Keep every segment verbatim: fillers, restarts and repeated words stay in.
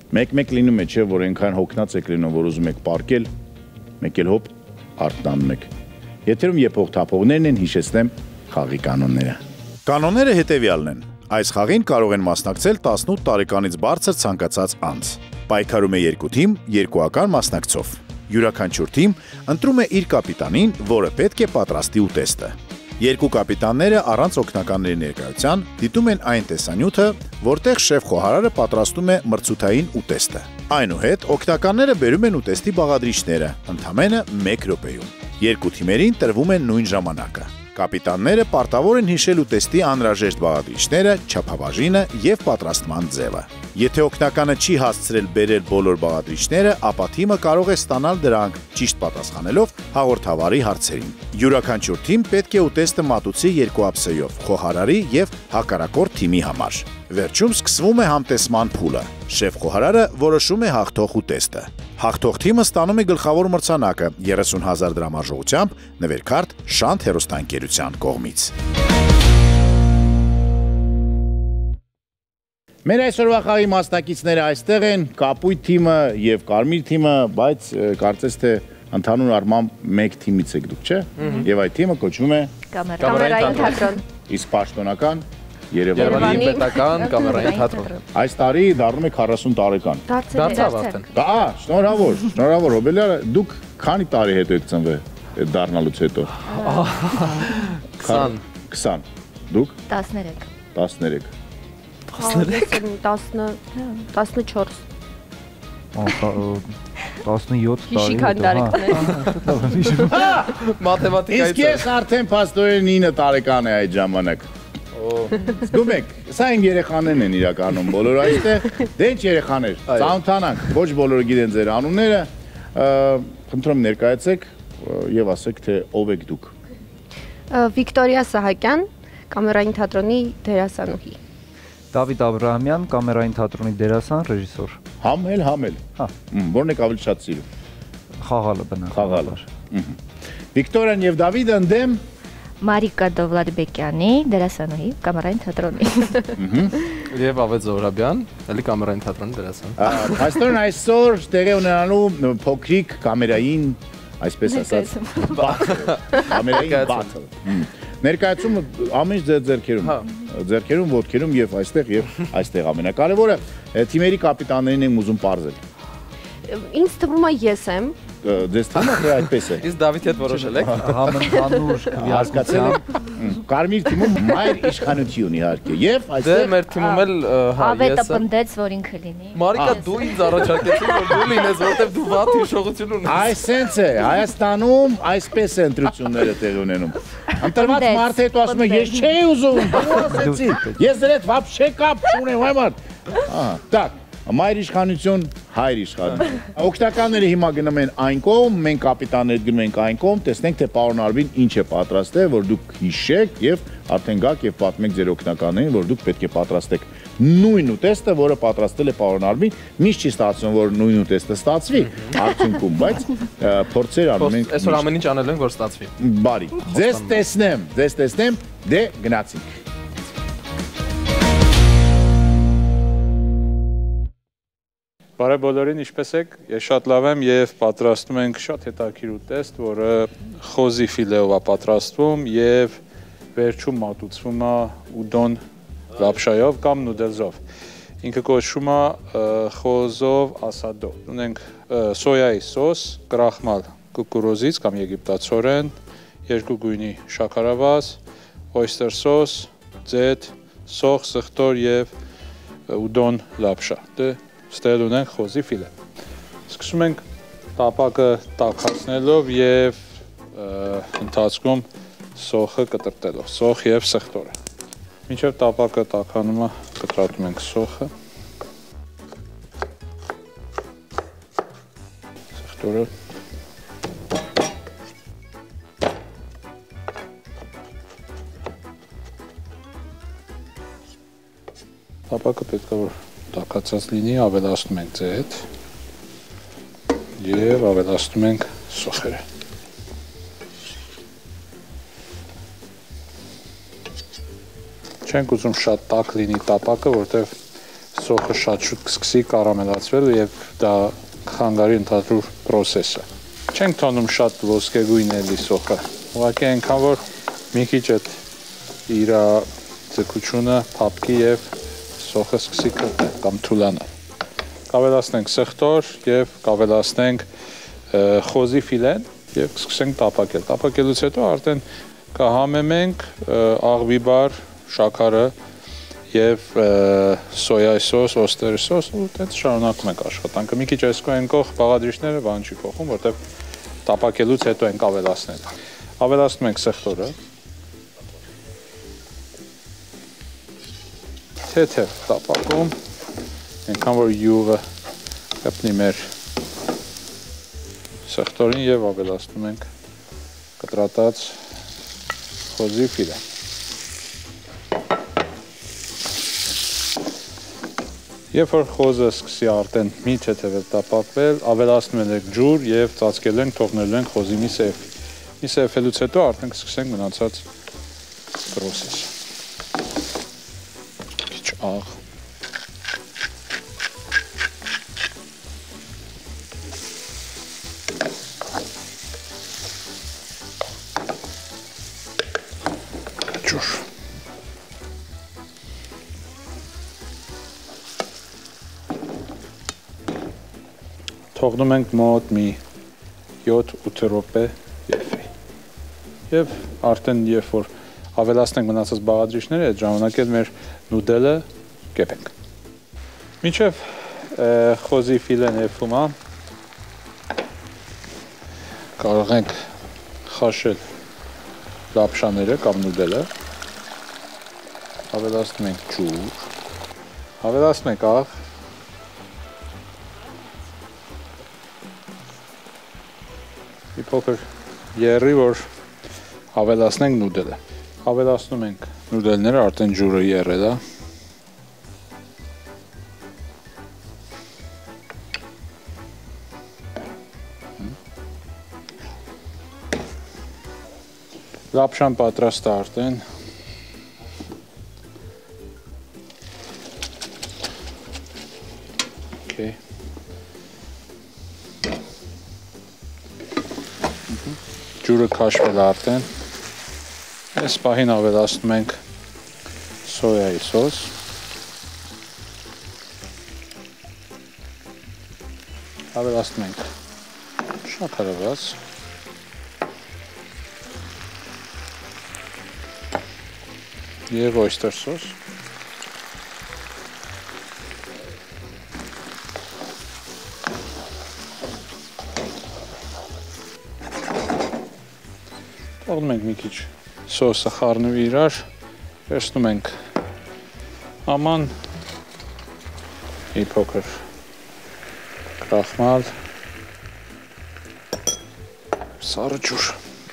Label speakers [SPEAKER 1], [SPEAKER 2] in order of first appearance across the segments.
[SPEAKER 1] Մեկ-մեկ լինում է, չէ, որ այնքան հոգնած եք լինում, որ ուզում եք պարկել, մեկ էլ հոպ, արտանում եք։ Եթերում եփող թափողներն են, հիշեցնեմ խաղի կանոնները։ Կանոնները հետևյալն են։ Այս խաղին կարող են մասնակցել տասնութ տարեկանից բարձր ցանկացած անձ։ Պայքարում է երկու թիմ, երկուական մասնակցով։ Յուրաքանչյուր թիմ ընտրում է իր կապիտանին, որը պետք է պատրաստի ուտեստը։ Երկու կապիտանները առանց օգնականների ներկայության դիտում են այն տեսանյութը, որտեղ շեֆ խոհարարը պատրաստում է մրցութային ուտեստը։ Այնուհետ օգնականները բերում են ուտեստի բաղադրիչները, ընդամենը մեկ րոպեում։ Երկու թիմերին տրվում է նույն ժամանակը։ Կապիտանները պարտավոր են հիշել ուտեստի անհրաժեշտ բաղադրիչները, չափաբաժինը եւ պատրաստման ձևը։ Եթե օգնականը չի հասցրել բերել բոլոր բաղադրիչները, ապա թիմը կարող է ստանալ դրանք, ճիշտ պատասխանելով հաղորդավարի հարցերին։ Յուրաքանչյուր թիմ պետք է ուտեստը մատուցի երկու ափսեով՝ խոհարարի եւ հակառակորդ թիմի համար։ Վերջում սկսվում է համտեսման փուլը։ Շեֆ խոհարարը որոշում է հաղթող ուտեստը։ Հաղթող թիմը ստանում է գլխավոր մրցանակը երեսուն հազար դրամ արժողությամբ նվերքարդ Շանթ հեռուստաընկերության կողմից։ Մեր այսօրվա խաղի մասնակիցները այստեղ են, կապույտ թիմը եւ կարմիր թիմը, բայց կարծես թե ընդհանուր առմամբ մեկ թիմից եք դուք, չէ՞։ Եվ այդ թիմը կոչվում է
[SPEAKER 2] Կամերային թատրոն։
[SPEAKER 1] Իսկ պաշտոնական
[SPEAKER 3] Երևանի պետական կամերային թատրոն։
[SPEAKER 1] Այս տարի դառնում է քառասուն տարեկան։
[SPEAKER 3] Դարձավ արդեն։
[SPEAKER 1] Ա, շնորհավոր, շնորհավոր Հոբելյանը, դուք քանի տարի հետո եք ծնվել այդ դառնալուց հետո։
[SPEAKER 3] քսան։
[SPEAKER 1] քսան։ Դուք
[SPEAKER 2] տասներեք։
[SPEAKER 1] տասներեք։
[SPEAKER 2] տասնչորս։
[SPEAKER 4] տասնյոթ տարի։
[SPEAKER 2] Հիշի քան տարեկան է։
[SPEAKER 3] Մաթեմատիկայից։
[SPEAKER 1] Իսկ ես արդեն փաստորեն ինը տարեկան է այդ ժամանակ։ Զգում եք, սա իմ երեխաներն են իրականում, բոլորը այստեղ, դե ինչ երեխաներ, ծանոթանանք, ոչ բոլորը գիտեն ձեր անունները, խնդրում ներկայացեք եւ ասեք, թե ով եք դուք։
[SPEAKER 2] Վիկտորիա Սահակյան, կամերային թատրոնի դերասանուհի։
[SPEAKER 4] Դավիթ Աբրահամյան, կամերային թատրոնի դերասան, ռեժիսոր։
[SPEAKER 1] Համել, համել։
[SPEAKER 4] Հա։
[SPEAKER 1] Որն եք ավելի շատ սիրում։
[SPEAKER 4] Խաղալը բնավ։
[SPEAKER 1] Խաղալը։ Վիկտորիան եւ Դավիթը ընդդեմ
[SPEAKER 2] Մարիկա Դովլադբեկյանի, դերասանուհի, կամերային թատրոնի։
[SPEAKER 3] Եվ Ավետ Զոհրաբյան, էլի կամերային թատրոնի դերասան։
[SPEAKER 1] Այսօր այսօր տեղի ունենալու փոքրիկ կամերային, այսպես ասած, կամերային բաթլ։ Ներկայացումը ամեն ձեր ձեռքերում, ձեռքերում, ոտքերում եւ այստեղ եւ այստեղ ամենակարևորը թիմերի կապիտաններին եմ ուզում պարզել։
[SPEAKER 2] Ինձ թվում է ես եմ։
[SPEAKER 1] Ձեզ թվում է թե այդպես է։
[SPEAKER 3] Իսկ Դավիթի հետ որոշել եք։
[SPEAKER 4] Համընդհանուր
[SPEAKER 1] հասկացել եք։ Կարմիր թիմում մայր իշխանություն իհարկե եւ այստեղ
[SPEAKER 3] Դե մեր թիմում էլ հա ես
[SPEAKER 2] Ավետը պնդեց, որ ինքը լինի։
[SPEAKER 3] Մարիկա դու ինձ առաջարկեցի որ դու լինես, որովհետեւ դու վատ հիշողություն ունես։
[SPEAKER 1] Այս sense է, Հայաստանում այսպես է ընտրությունները տեղի ունենում։ Ընտրված մարդը հետո ասում է ես չէի ուզում, դու ասեցի։ Ես դրա հետ вообще կապ չունեմ, այ մարդ։ Ահա, так, մայր իշխանություն, հայր իշխանություն։ Օգտականները հիմա գնում են այն կողմ, մենք կապիտանները գնում ենք այն կողմ, տեսնենք թե պարոն Արբին ինչ է պատրաստել, որ դուք հիշեք եւ արդեն գաք եւ պատմեք ձեր օգտականներին, որ դուք պետք է պատրաստեք նույն ուտեստը, որը պատրաստել է պարոն Արբին։ Միշտ չի ստացվում, որ նույն ուտեստը ստացվի արդյունքում, բայց փորձեր անում ենք։
[SPEAKER 3] Այսօր ամեն ինչ անել ենք, որ ստացվի։
[SPEAKER 1] Բարի։ Ձեզ տեսնեմ, ձեզ տեսնեմ, դե գնացինք։
[SPEAKER 5] Բարև բոլորին, ինչպես եք, ես շատ լավ եմ եւ պատրաստում ենք շատ հետաքրքիր ուտեստ, որը խոզի ֆիլեով է պատրաստվում եւ վերջում մատուցվում է ուդոն լապշայով կամ նուդելզով։ Ինքը կոչվում է խոզով ասադո։ Ունենք սոյայի սոս, կրախմալ կուկուրոզից կամ եգիպտացորեն, երկու գույնի շաքարավազ, օյստեր սոս, ձեթ, սոխ, սխտոր եւ ուդոն լապշա։ Դե ստել ունենք խոզի ֆիլե։ Սկսում ենք տապակը տաքացնելով եւ ընթացքում սոխը կտրտելով, սոխ եւ սխտորը։ Մինչեւ տապակը տաքանում է, կտրատում ենք սոխը։ Սխտորը։ Տապակը պետք է որ տաքացած լինի, ավելացնում ենք ձեթ եւ ավելացնում ենք սոխերը։ Չենք ուզում շատ տաք լինի տապակը, որտեվ սոխը շատ շուտ կսկսի կարամելացվել եւ դա խանգարի ընդհանուր process-ը։ Չենք թողնում շատ ոսկեգույն էլի սոխը։ Ուղղակի այնքան որ մի քիչ այդ իր ձգությունը փափկի եւ սոխը սկսի կտրել կամ թուլանալ։ Կավելացնենք սխտոր եւ կավելացնենք խոզի ֆիլեն եւ սկսենք տապակել։ Տապակելուց հետո արդեն կհամեմենք աղվի բար, շաքարը եւ սոյա սոս, օստեր սոս ու դից շարունակում ենք աշխատանքը։ Մի քիչ այսքո ենքող բաղադրիչները բան չի փոխում, որտեվ տապակելուց հետո ենք ավելացնել։ Ավելացնում ենք սխտորը։ Թեթև տապակում, այնքան որ յուղը կպնի մեր սխտորին եւ ավելացնում ենք կտրատած խոզի ֆիլե։ Երբ որ խոզը սկսի արդեն մի թեթև տապակվել, ավելացնում ենք ջուր եւ ծածկելու ենք, թողնելու ենք խոզի մի սեֆ։ Մի սեֆելուց հետո արդեն կսկսենք մնացած process-ը։ Քիչ աղ։ Ջուր։ Թողնում ենք մոտ մի յոթ-ութ րոպե եփի։ Եվ արդեն երբ որ ավելացնենք մնացած բաղադրիչները, այդ ժամանակ էլ մեր նուդելը կեպենք։ Մինչև խոզի ֆիլեն եփում է, կարող ենք խաշել լապշաները կամ նուդելը։ Ավելացնում ենք ջուր։ Ավելացնում ենք աղ։ Մի փոքր եռի, որ ավելացնենք նուդելը։ Ավելացնում ենք նուդելները, արդեն ջուրը եռել է։ Լապշան պատրաստ է արդեն։ Okay. Ջուրը քաշվել է արդեն։ Այս պահին ավելացնում ենք սոյայի սոս։ Ավելացնում ենք շաքարավազ։ Եվ օյստեր սոս։ Թողնում ենք մի քիչ սոսը խառնվի իրար, վերցնում ենք աման, մի փոքր կրախմալ, սառը ջուր։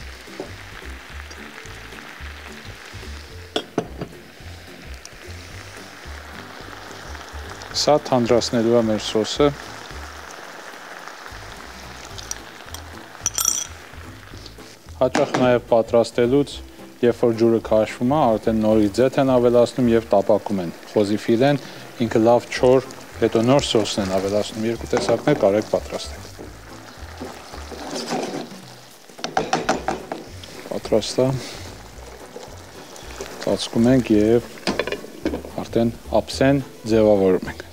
[SPEAKER 5] Սա թանձրացնելու է մեր սոսը։ Հաճախ նաև պատրաստելուց, երբ որ ջուրը քաշվում է, արդեն նորից ձեթ են ավելացնում եւ տապակում են խոզի ֆիլեն, ինքը լավ չոր, հետո նոր սոսն են ավելացնում, երկու տեսակներ կարող եք պատրաստել։ Պատրաստ է։ Ծածկում ենք եւ արդեն ափսեն ձևավորում ենք։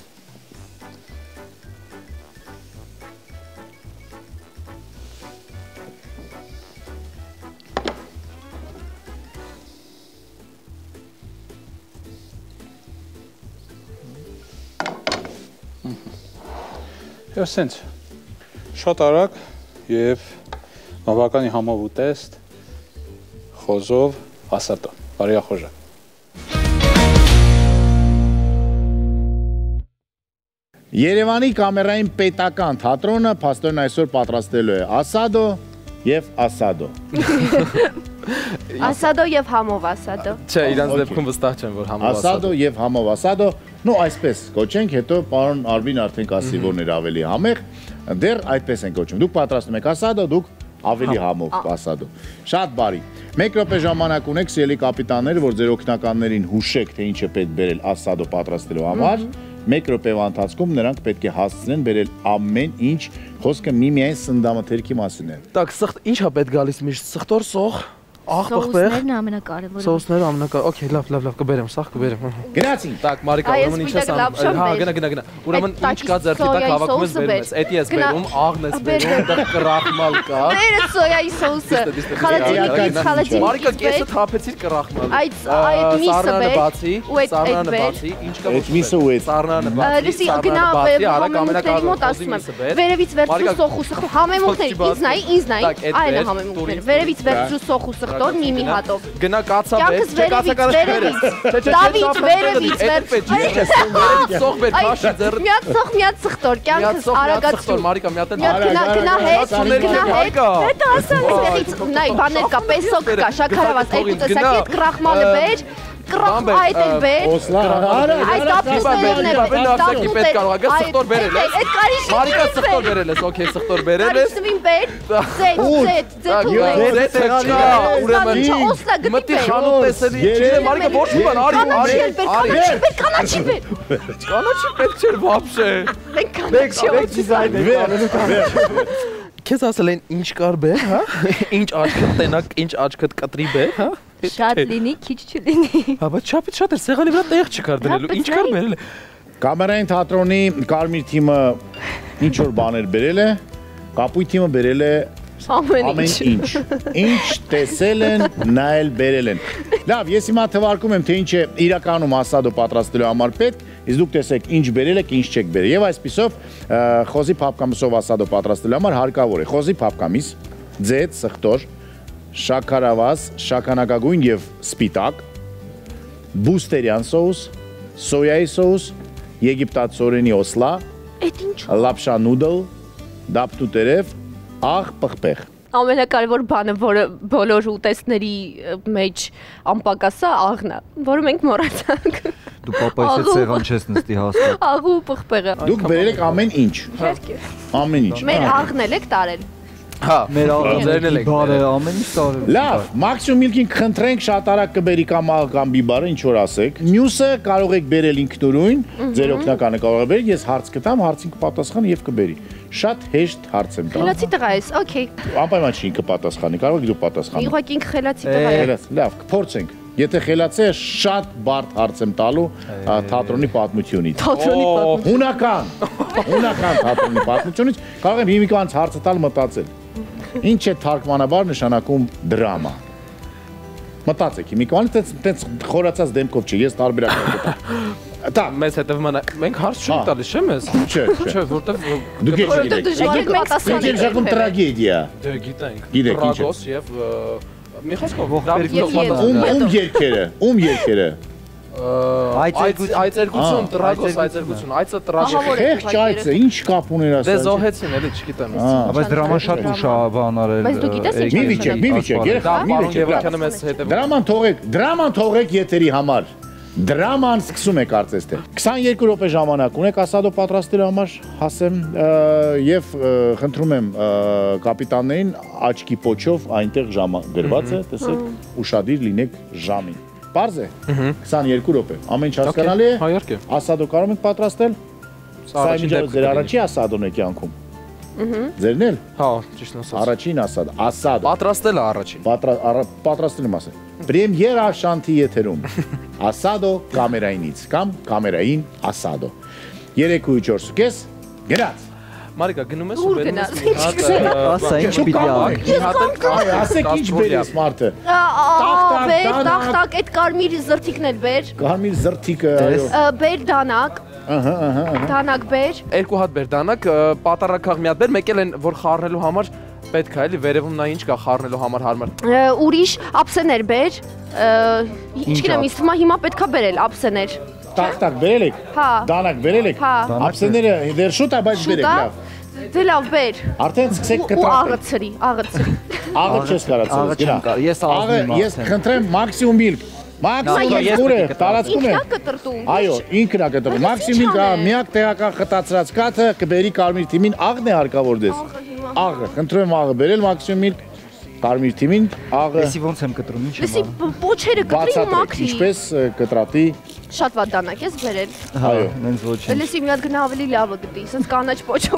[SPEAKER 5] Եվ սենց, շատ արագ և բավականի համով ու տեստ խոզով ասատո, բարի ախոժը։
[SPEAKER 1] Երևանի կամերային պետական թատրոնը փաստորեն այսօր պատրաստելու է ասադո և ասադո։
[SPEAKER 2] Ասադո եւ համով ասադո։
[SPEAKER 3] Չէ, իրանց դեպքում վստահ չեմ, որ համով ասադո։
[SPEAKER 1] Ասադո եւ համով ասադո, նո այսպես կոչենք, հետո պարոն Արվին արդեն կասի, որն էր ավելի համեղ, դեռ այդպես են կոչում։ Դուք պատրաստում եք ասադո, դուք ավելի համով ասադո։ Շատ բարի։ Մեկ րոպե ժամանակ ունեք, սիրելի կապիտաններ, որ ձեր օգնականներին հուշեք, թե ինչ է պետք բերել ասադո պատրաստելու համար, մեկ րոպեվա ընթացքում նրանք պետք է հասցնեն բերել ամեն ինչ, խոսքը միմիայն սնդամթերքի մասին է։
[SPEAKER 3] Так, սխտ ինչա պետք գալիս միշտ սխտոր սող, աղ պղպեղ։
[SPEAKER 2] Սոուսներն ամենակարևորը։
[SPEAKER 3] Սոուսները ամենակարևոր։ Okay, լավ, լավ, լավ, կբերեմ, սաղ կբերեմ։
[SPEAKER 1] Գնացինք։
[SPEAKER 3] Так, Մարիկա, ուրեմն ինչ ես անում։ Հա, գնա, գնա, գնա։ Ուրեմն ինչ կա ձեռքի տակ հավաքում ես բերում ես։ Էդի ես բերում, աղն ես բերում, դա կրախմալ կա։
[SPEAKER 2] Բերը սոյայի սոուսը։ Խալաթիկից, խալաթիկից։
[SPEAKER 3] Մարիկա, կեսը թափեցիր կրախմալ։
[SPEAKER 2] Այդ այդ միսը բեր։
[SPEAKER 3] բացի,
[SPEAKER 2] Ու այդ
[SPEAKER 3] սառնանը
[SPEAKER 2] բեր։
[SPEAKER 3] բացի, ինչ կա։
[SPEAKER 1] Այդ միսը ու այդ
[SPEAKER 3] Սառնանը բացի։
[SPEAKER 2] Լսի, գնա համեմունքների մոտ ասում եմ։ Վերևից վերցրու սոխ ու սխտոր։ Համեմունքների ինձ նայի, ինձ նայի։ Այն է համեմունքները։ Վերևից վերցրու սոխ ու սխտոր մի-մի հատով։
[SPEAKER 3] Գնա կացա բեր, չէ կացա
[SPEAKER 2] վերևից, Դավիթ, վերևից,
[SPEAKER 3] վերևից, սոխ բեր, քաշի ձեռը։
[SPEAKER 2] Միած սոխ, միած սխտոր, կյանքս արագացրու։
[SPEAKER 3] Մարիկա, մի հատ
[SPEAKER 2] Միած գնա, գնա հետ, գնա հետ։ Հետ ասա, այստեղից, նայ, բաներ կա, պեսոկ կա, շաքարավազ, այդ տեսակի այդ կրախմալը բեր, կրախ այդ էլ բեր։ Այդ տապուտերն է,
[SPEAKER 3] տապուտերն պետք կարող ա սխտոր բերել ես։
[SPEAKER 2] Այդ կարի
[SPEAKER 3] Մարիկա սխտոր բերել ես, օքեյ, սխտոր բերել ես։
[SPEAKER 2] Արիստվին բեր, ձետ, ձետ, ձետ
[SPEAKER 3] Ձեթ չկա, ուրեմն մտի խանութ տեսելի, չէ, Մարիկա ոչ մի բան, արի, արի, արի։
[SPEAKER 2] Կանաչի բեր,
[SPEAKER 3] Կանաչի պետք չէր вообще։
[SPEAKER 2] մենք կանաչի
[SPEAKER 1] դիզայներ։
[SPEAKER 3] Քեզ ասել են ինչ կար բեր, հա։ Ինչ աչքդ տենակ, ինչ աչքդ կտրի բեր, հա։
[SPEAKER 2] Շատ լինի, քիչ չլինի։
[SPEAKER 3] Հա, բայց շապից շատ էր, սեղանի վրա տեղ չկար դնելու, ինչ կար բերել։
[SPEAKER 1] Կամերային թատրոնի կարմիր թիմը ինչ որ բաներ բերել է, կապույտ թիմը բերել է ամեն ինչ։ Ինչ տեսել են, նայել բերել են։ Լավ, ես հիմա թվարկում եմ, թե ինչ է իրականում ասադո պատրաստելու համար պետք, իսկ դուք տեսեք ինչ բերել եք, ինչ չեք բերել։ Եվ այսպիսով խոզի փափկամիսով ասադո պատրաստելու համար հարկավոր է խոզի փափկամիս, ձեթ, սխտոր, շաքարավազ, շաքանակագույն եւ սպիտակ, բուստերյան սոուս, սոյայի սոուս, եգիպտացորենի օսլա, լապշա նուդլ, դապտու տերև, աղ պղպեղ։
[SPEAKER 2] Ամենակարևոր բանը, որը բոլոր ուտեստների մեջ անպակաս է, աղն է, որը մենք մոռացանք։
[SPEAKER 4] Դու պապայից հետ սեղան չես նստի հաստատ։
[SPEAKER 2] Աղու պղպեղը։
[SPEAKER 1] Դուք բերել եք ամեն ինչ։ Ամեն ինչ։
[SPEAKER 2] Մեր աղն էլ եք տարել։
[SPEAKER 3] Հա,
[SPEAKER 4] Մեր
[SPEAKER 3] ձերն էլ եք
[SPEAKER 4] բարը ամեն ինչ տարել։
[SPEAKER 1] Լավ, մաքսիմում միլքին խնդրենք շատ արագ կբերի կամ աղ կամ բիբարը, ինչ որ ասեք։ Մյուսը կարող եք բերել ինքնուրույն, ձեր օգնականը կարող է բերել, ես հարց կտամ, հարցին կպատասխան եւ կբերի։ Շատ հեշտ հարց եմ տա։
[SPEAKER 2] Խելացի տղա ես, օքեյ։
[SPEAKER 1] Անպայման չի ինքը պատասխանի, կարող եք դու պատասխանել։
[SPEAKER 2] Իղոք ինքը խելացի տղա է։
[SPEAKER 1] Լավ, կփորձենք։ Եթե խելացի է, շատ բարդ հարց եմ տալու թատրոնի պատմությունից։
[SPEAKER 2] Թատրոնի պատմություն։
[SPEAKER 1] Հունական, հունական թատրոնի պատմությունից կարող եմ հիմիկվանց հարցը տալ մտածել։ Ինչ է թարգմանաբար նշանակում դրամա։ Մտածեք, հիմիկվանից տենց խորացած դեմքով չի, ես տարբերակ կտամ։ Դա
[SPEAKER 3] մեզ հետևում են, մենք հարց չենք տալիս, չէ՞ մեզ։
[SPEAKER 1] Չէ,
[SPEAKER 3] Չէ, որտեվ
[SPEAKER 1] դուք եք
[SPEAKER 2] Դժվար է պատասխանել։
[SPEAKER 1] Դուք եք տրագեդիա։
[SPEAKER 3] դե գիտենք։
[SPEAKER 1] Գիտեք ինչ է։
[SPEAKER 3] Տրագոս եւ մի խոսքով
[SPEAKER 1] Ում ում երկերը, ում երկերը։
[SPEAKER 3] Այծերգություն, տրագոս այծերգություն, այծը տրագոս։
[SPEAKER 1] Խեղճ այծը, ինչ կապ ուներ ասած։
[SPEAKER 3] Դե զոհեցին, էլի չգիտեմ։
[SPEAKER 4] Բայց դրաման շատ ուշ է բան արել։
[SPEAKER 2] Բայց դու գիտես ինչ
[SPEAKER 1] Մի վիճեք, մի վիճեք, երեխա, մի
[SPEAKER 3] Պարոն
[SPEAKER 1] վիճեք։
[SPEAKER 3] Գևորգյանը մեզ հետևում։
[SPEAKER 1] Դրաման թողեք, դրաման թողեք եթերի համար։ Դրաման սկսում է կարծես թե։ քսաներկու րոպե ժամանակ ունեք ասադո պատրաստելու համար, հասեմ եւ խնդրում եմ կապիտաններին աչքի պոչով այնտեղ ժամը գրված է, տեսեք, ուշադիր լինեք ժամին։ Պարզ է։ քսաներկու րոպե։ Ամեն ինչ հասկանալի է։
[SPEAKER 3] Հա, իհարկե։
[SPEAKER 1] Ասադո կարող ենք պատրաստել։ Սա միջով ձեր առաջի ասադոն է կյանքում։ Ձերն էլ։
[SPEAKER 3] Հա, ճիշտ ասած։
[SPEAKER 1] Առաջին ասադ, ասադո։
[SPEAKER 3] Պատրաստել է առաջին։
[SPEAKER 1] Պատրաստել եմ ասել։ Պրեմիերա շանթի եթերում։ Ասադո կամերայինից կամ կամերային ասադո։ երեք ու չորս կես գնաց։
[SPEAKER 3] Մարիկա, գնում ես ու
[SPEAKER 2] Ուր
[SPEAKER 3] բերում
[SPEAKER 2] գնաց,
[SPEAKER 3] ես մի հատ։
[SPEAKER 4] Ասա ինչ պիտի անի։
[SPEAKER 3] Մի հատ
[SPEAKER 1] Այ ասեք ինչ բերես մարդը։
[SPEAKER 2] Ահա, բեր,
[SPEAKER 1] դանակ։
[SPEAKER 2] տախտակ, այդ կարմիր զրթիկն էլ բեր։
[SPEAKER 1] Կարմիր զրթիկը, այո։
[SPEAKER 2] Ա, Բեր դանակ։
[SPEAKER 1] Ահա, ահա։
[SPEAKER 2] Դանակ բեր։
[SPEAKER 3] Երկու հատ բեր դանակ, պատարակախ մի հատ բեր, մեկ էլ են որ խառնելու համար պետք է էլի վերևում նա ինչ կա խառնելու համար հարմար։
[SPEAKER 2] Ա, Ուրիշ ափսեներ բեր։ Ա, Ինչ գիտեմ, ինձ թվում է հիմա պետքա բերել ափսեներ։
[SPEAKER 1] Տակ-տակ բերել եք։
[SPEAKER 2] Հա։
[SPEAKER 1] Դանակ բերել եք։
[SPEAKER 2] Հա։
[SPEAKER 1] Ափսեները դեռ շուտ է, բայց բերեք,
[SPEAKER 2] Շուտա։
[SPEAKER 1] լավ։
[SPEAKER 2] Դե լավ բեր։
[SPEAKER 1] Արդեն սկսեք
[SPEAKER 2] Ու
[SPEAKER 1] կտրատել։
[SPEAKER 2] աղը ծրի, աղը ծրի։
[SPEAKER 1] Աղը չես կարացել,
[SPEAKER 4] Աղը չեմ կարող, ես
[SPEAKER 1] Աղը
[SPEAKER 4] ազնիվ
[SPEAKER 1] ես խնդրեմ մաքսիմում միլք։ Մաքսիմում
[SPEAKER 2] ես
[SPEAKER 1] ուր է,
[SPEAKER 4] պետք է
[SPEAKER 1] տարածքում է։
[SPEAKER 2] Ինքնա կտրտում։
[SPEAKER 1] Այո, ինքն է կտրում։ Մաքսիմում միլք միակ տեղական խտացրած կաթը կբերի կարմիր թիմին, աղն է հարկավոր դες։ Աղը, խնդրում եմ աղը բերել մաքսիմում միլք կարմիր թիմին, աղը
[SPEAKER 4] Էսի ոնց եմ կտրում, ինչ եմ
[SPEAKER 2] Լսի
[SPEAKER 4] անում։
[SPEAKER 2] պոչերը կտրի ու
[SPEAKER 1] բացատրեք,
[SPEAKER 2] մաքրի։
[SPEAKER 1] ինչպես կտրատի
[SPEAKER 2] Շատ վատ դանակ ես բերել։
[SPEAKER 4] Այո, նենց ոչինչ։
[SPEAKER 2] Լսի մի հատ գնա ավելի լավը գտի, ասես կանաչ փոչով։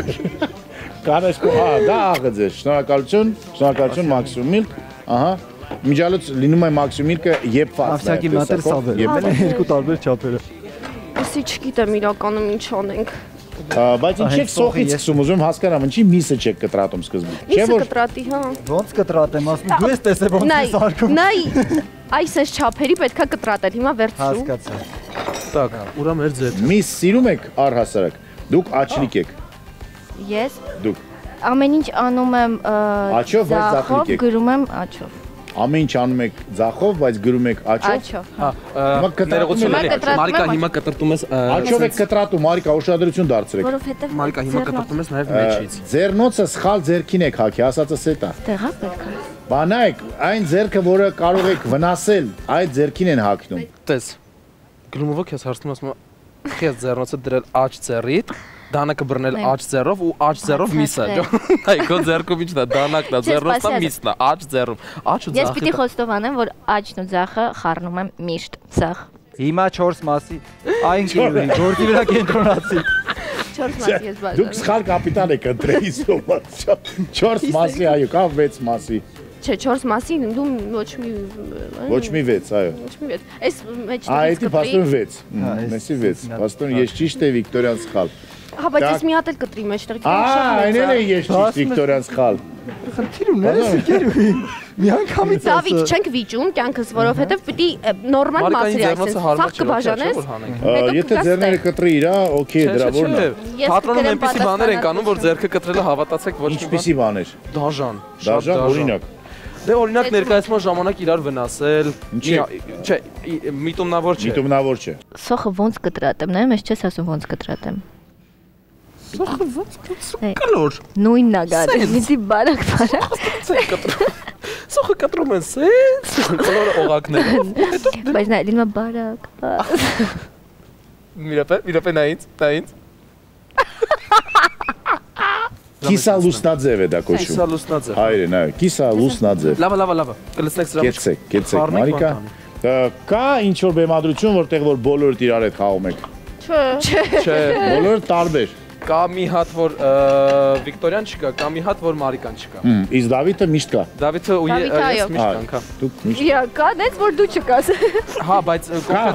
[SPEAKER 1] Կանաչ փոչ, հա, դա աղը ձեր։ Շնորհակալություն, շնորհակալություն Մաքսիմ Միլք։ Ահա։ Միջալուց լինում է Մաքսիմ Միլքը եփված։
[SPEAKER 4] Ավսակի մատեր սավեր։ Երկու տարբեր չափերը։
[SPEAKER 2] Ասի չգիտեմ իրականում ինչ անենք։
[SPEAKER 1] Բայց ինչ եք սոխից սկսում, ուզում հասկանամ, ինչի միսը չեք կտրատում սկզբում։
[SPEAKER 2] Միսը կտրատի, հա։
[SPEAKER 4] Ոնց կտրատեմ, ասում դու ես տեսե ոնց ես արկում։
[SPEAKER 2] Նայ, այս այս չափերի պետքա կտրատել, հիմա վերցրու։
[SPEAKER 4] Հասկացա։
[SPEAKER 3] Так, ուրամ էր ձեթ։
[SPEAKER 1] Միս սիրում եք առհասարակ։ Դուք աչլիկ եք։
[SPEAKER 6] Ես
[SPEAKER 1] Դուք
[SPEAKER 6] ամեն ինչ անում եմ
[SPEAKER 1] Աչով, բայց ձախլիկ եք։
[SPEAKER 6] գրում եմ աչով։
[SPEAKER 1] Ամեն ինչ անում եք ձախով, բայց գրում եք աչով։
[SPEAKER 6] Աչով։
[SPEAKER 3] Հա, ներողություն էլի։ Մարիկա հիմա կտրտում ես
[SPEAKER 1] Աչով եք կտրատում, Մարիկա, ուշադրություն դարձրեք։
[SPEAKER 6] Որովհետև
[SPEAKER 3] Մարիկա հիմա կտրտում ես նաև մեջից։
[SPEAKER 1] Ձեռնոցը սխալ ձեռքին եք հագի, ասածս է դա։
[SPEAKER 6] տեղա պետք է։
[SPEAKER 1] Բանայք, այն ձեռքը, որը կարող եք վնասել, այդ ձեռքին են հագնում։
[SPEAKER 3] Տես։ Գլումովը քեզ հարցնում ասում քեզ ձեռնոցը դրել աչ ձեռիդ, դանակը բռնել աչ ձեռով ու աչ ձեռով միսը։ Այ քո ձեռքում ինչն է, դանակն է, ձեռնոցն է, միսն է, աչ ձեռում։ Աչ ու ձախը։
[SPEAKER 6] Ես պիտի խոստովանեմ, որ աչն ու ձախը խառնում եմ միշտ ձախ։
[SPEAKER 4] Հիմա չորս մասի այն գիրունի, գործի վրա կենտրոնացի։
[SPEAKER 2] չորս մասի ես բաժանում։
[SPEAKER 1] Դուք սխալ կապիտան եք ընտրել իսկապես։ չորս մասի, այո, կամ վեց մասի։
[SPEAKER 2] Չէ, չորս մասի դու ոչ մի
[SPEAKER 1] Ոչ մի վեց, այո։
[SPEAKER 2] Ոչ մի վեց։ Այս մեջտեղից
[SPEAKER 1] Այդի փաստորեն վեց։ Մեսի վեց։ Փաստորեն ես ճիշտ է Վիկտորյան սխալ։
[SPEAKER 2] Հա, բայց ես մի հատ էլ կտրի մեջտեղից։
[SPEAKER 1] Ահա, այնն է ես ճիշտ Վիկտորյան սխալ։
[SPEAKER 4] Խնդիր ունես, գերուի։ Մի անգամից ասա։
[SPEAKER 2] Դավիթ, չենք վիճում կյանքս, որովհետև պիտի նորմալ մասի այսպես սախ կբաժանես։
[SPEAKER 1] Եթե ձեռները կտրի իրա, օքեյ, դրա որն է։
[SPEAKER 3] Պատրոնում այնպիսի բաներ են անում, որ ձեռքը կտրելը հավատացեք ոչ մի
[SPEAKER 1] Ինչպիսի բաներ։
[SPEAKER 3] դաժան։
[SPEAKER 1] Դաժան օրինակ։
[SPEAKER 3] Դե օրինակ ներկայացման ժամանակ իրար վնասել։ Չէ, միտումնավոր չէ։
[SPEAKER 1] Միտումնավոր չէ։
[SPEAKER 6] Սոխը ոնց կտրատեմ, նայում ես չես ասում ոնց կտրատեմ։
[SPEAKER 3] Սոխը ոնց կտրատեմ։ Կլոր։
[SPEAKER 6] Նույնն է գալի, միտի բարակ բարակ։
[SPEAKER 3] Սոխը կտրում են սենց, կլորը օղակներ։
[SPEAKER 6] Բայց նայ, լինում է բարակ։
[SPEAKER 3] Միրապե, միրապե նա ինձ, նա ինձ։
[SPEAKER 1] Կիսա լուսնաձև է դա կոչվում։
[SPEAKER 3] Կիսա լուսնաձև։
[SPEAKER 1] Հայրեն, այո, կիսա լուսնաձև։
[SPEAKER 3] Լավա, լավա, լավա։ Կլցնեք սրա։
[SPEAKER 1] Կեցեք, կեցեք, Մարիկա։ Կա ինչ որ բեմադրություն, որտեղ որ բոլորդ իրար հետ խաղում եք։
[SPEAKER 2] Չէ։
[SPEAKER 3] Չէ։
[SPEAKER 1] Բոլորը տարբեր։
[SPEAKER 3] Կա մի հատ որ Վիկտորյան չկա, կա մի հատ որ Մարիկան չկա։
[SPEAKER 1] Իսկ Դավիթը միշտ կա։
[SPEAKER 3] Դավիթը ու ես միշտ կանք, հա։
[SPEAKER 1] Դուք միշտ։
[SPEAKER 2] Իրական, դες որ դու չկաս։
[SPEAKER 3] Հա, բայց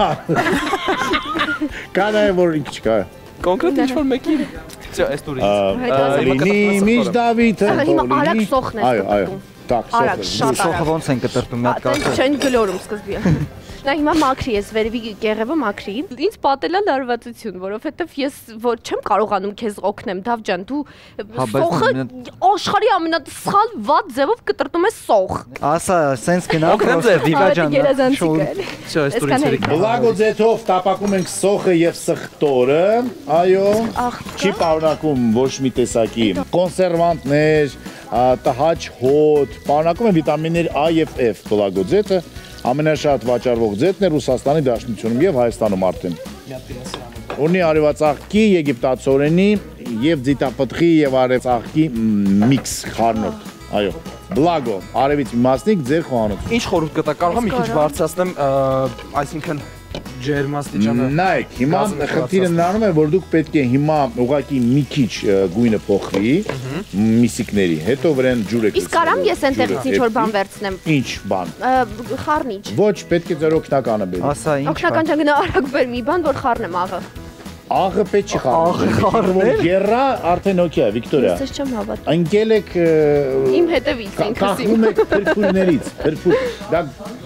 [SPEAKER 1] Կա նաև որ ինքը չկա։
[SPEAKER 3] կոնկրետ ինչ որ մեկի Չէ, այս դուրի։
[SPEAKER 1] Լինի միշտ Դավիթը։
[SPEAKER 2] Հիմա արագ սոխն ես
[SPEAKER 1] Այո, այո։ Так,
[SPEAKER 2] Արագ, շատ
[SPEAKER 4] Սոխը ոնց են կտրտում, մի հատ
[SPEAKER 2] արագ։
[SPEAKER 4] կարծեմ։
[SPEAKER 2] Չեն գլորում սկզբի։ Նա հիմա մաքրի ես, վերևի գեղևը մաքրի։ Ինձ պատելա լարվածություն, որովհետև ես որ չեմ կարողանում քեզ օգնեմ, Դավ ջան, դու սոխը աշխարհի ամենասխալ վատ ձևով կտրտում ես սոխ։
[SPEAKER 4] Ասա, սենց գնա, Վիվա ջան։
[SPEAKER 3] Չէ, այս դուրի ցերիկ։
[SPEAKER 1] Բլագո ձեթով տապակում ենք սոխը եւ սխտորը, այո, չի պարունակում ոչ մի տեսակի կոնսերվանտներ, տհաճ հոտ, պարունակում են վիտամիններ A եւ F բլագո ձեթը, ամենաշատ վաճառվող ձեթն է Ռուսաստանի Դաշնությունում եւ Հայաստանում արդեն։ Ունի արևածաղկի, եգիպտացորենի եւ ձիտապտղի եւ արևածաղկի միքս խառնուրդ, այո։ Բլագո, արևից մասնիկ ձեր խոհանոց։
[SPEAKER 3] Ինչ խորհուրդ կտա, կարող եմ մի քիչ բարձրացնեմ, այսինքն ջերմաստիճանը։
[SPEAKER 1] Նայեք, հիմա խնդիրը նրանում է, որ դուք պետք է հիմա ուղղակի մի քիչ գույնը փոխվի միսիկների, հետո վրան ջուրը։
[SPEAKER 2] Իսկ կարամ ես այնտեղից ինչ որ բան վերցնեմ։
[SPEAKER 1] Ինչ բան։
[SPEAKER 2] Խառնիչ։
[SPEAKER 1] Ոչ, պետք է ձեր օգնականը բերի։
[SPEAKER 4] Ասա, ինչ։
[SPEAKER 2] Օգնական ջան գնա արագ բեր մի բան, որ խառնեմ աղը։
[SPEAKER 1] Աղը պետք չի խառնել։ Գերա արդեն օքեյ է, Վիկտորիա։
[SPEAKER 2] Ես չեմ հավատում։
[SPEAKER 1] Ընկել եք
[SPEAKER 2] Իմ հետևից ինքս իմ։
[SPEAKER 1] Կախվում եք փրփուրներից, փրփուր։ Դա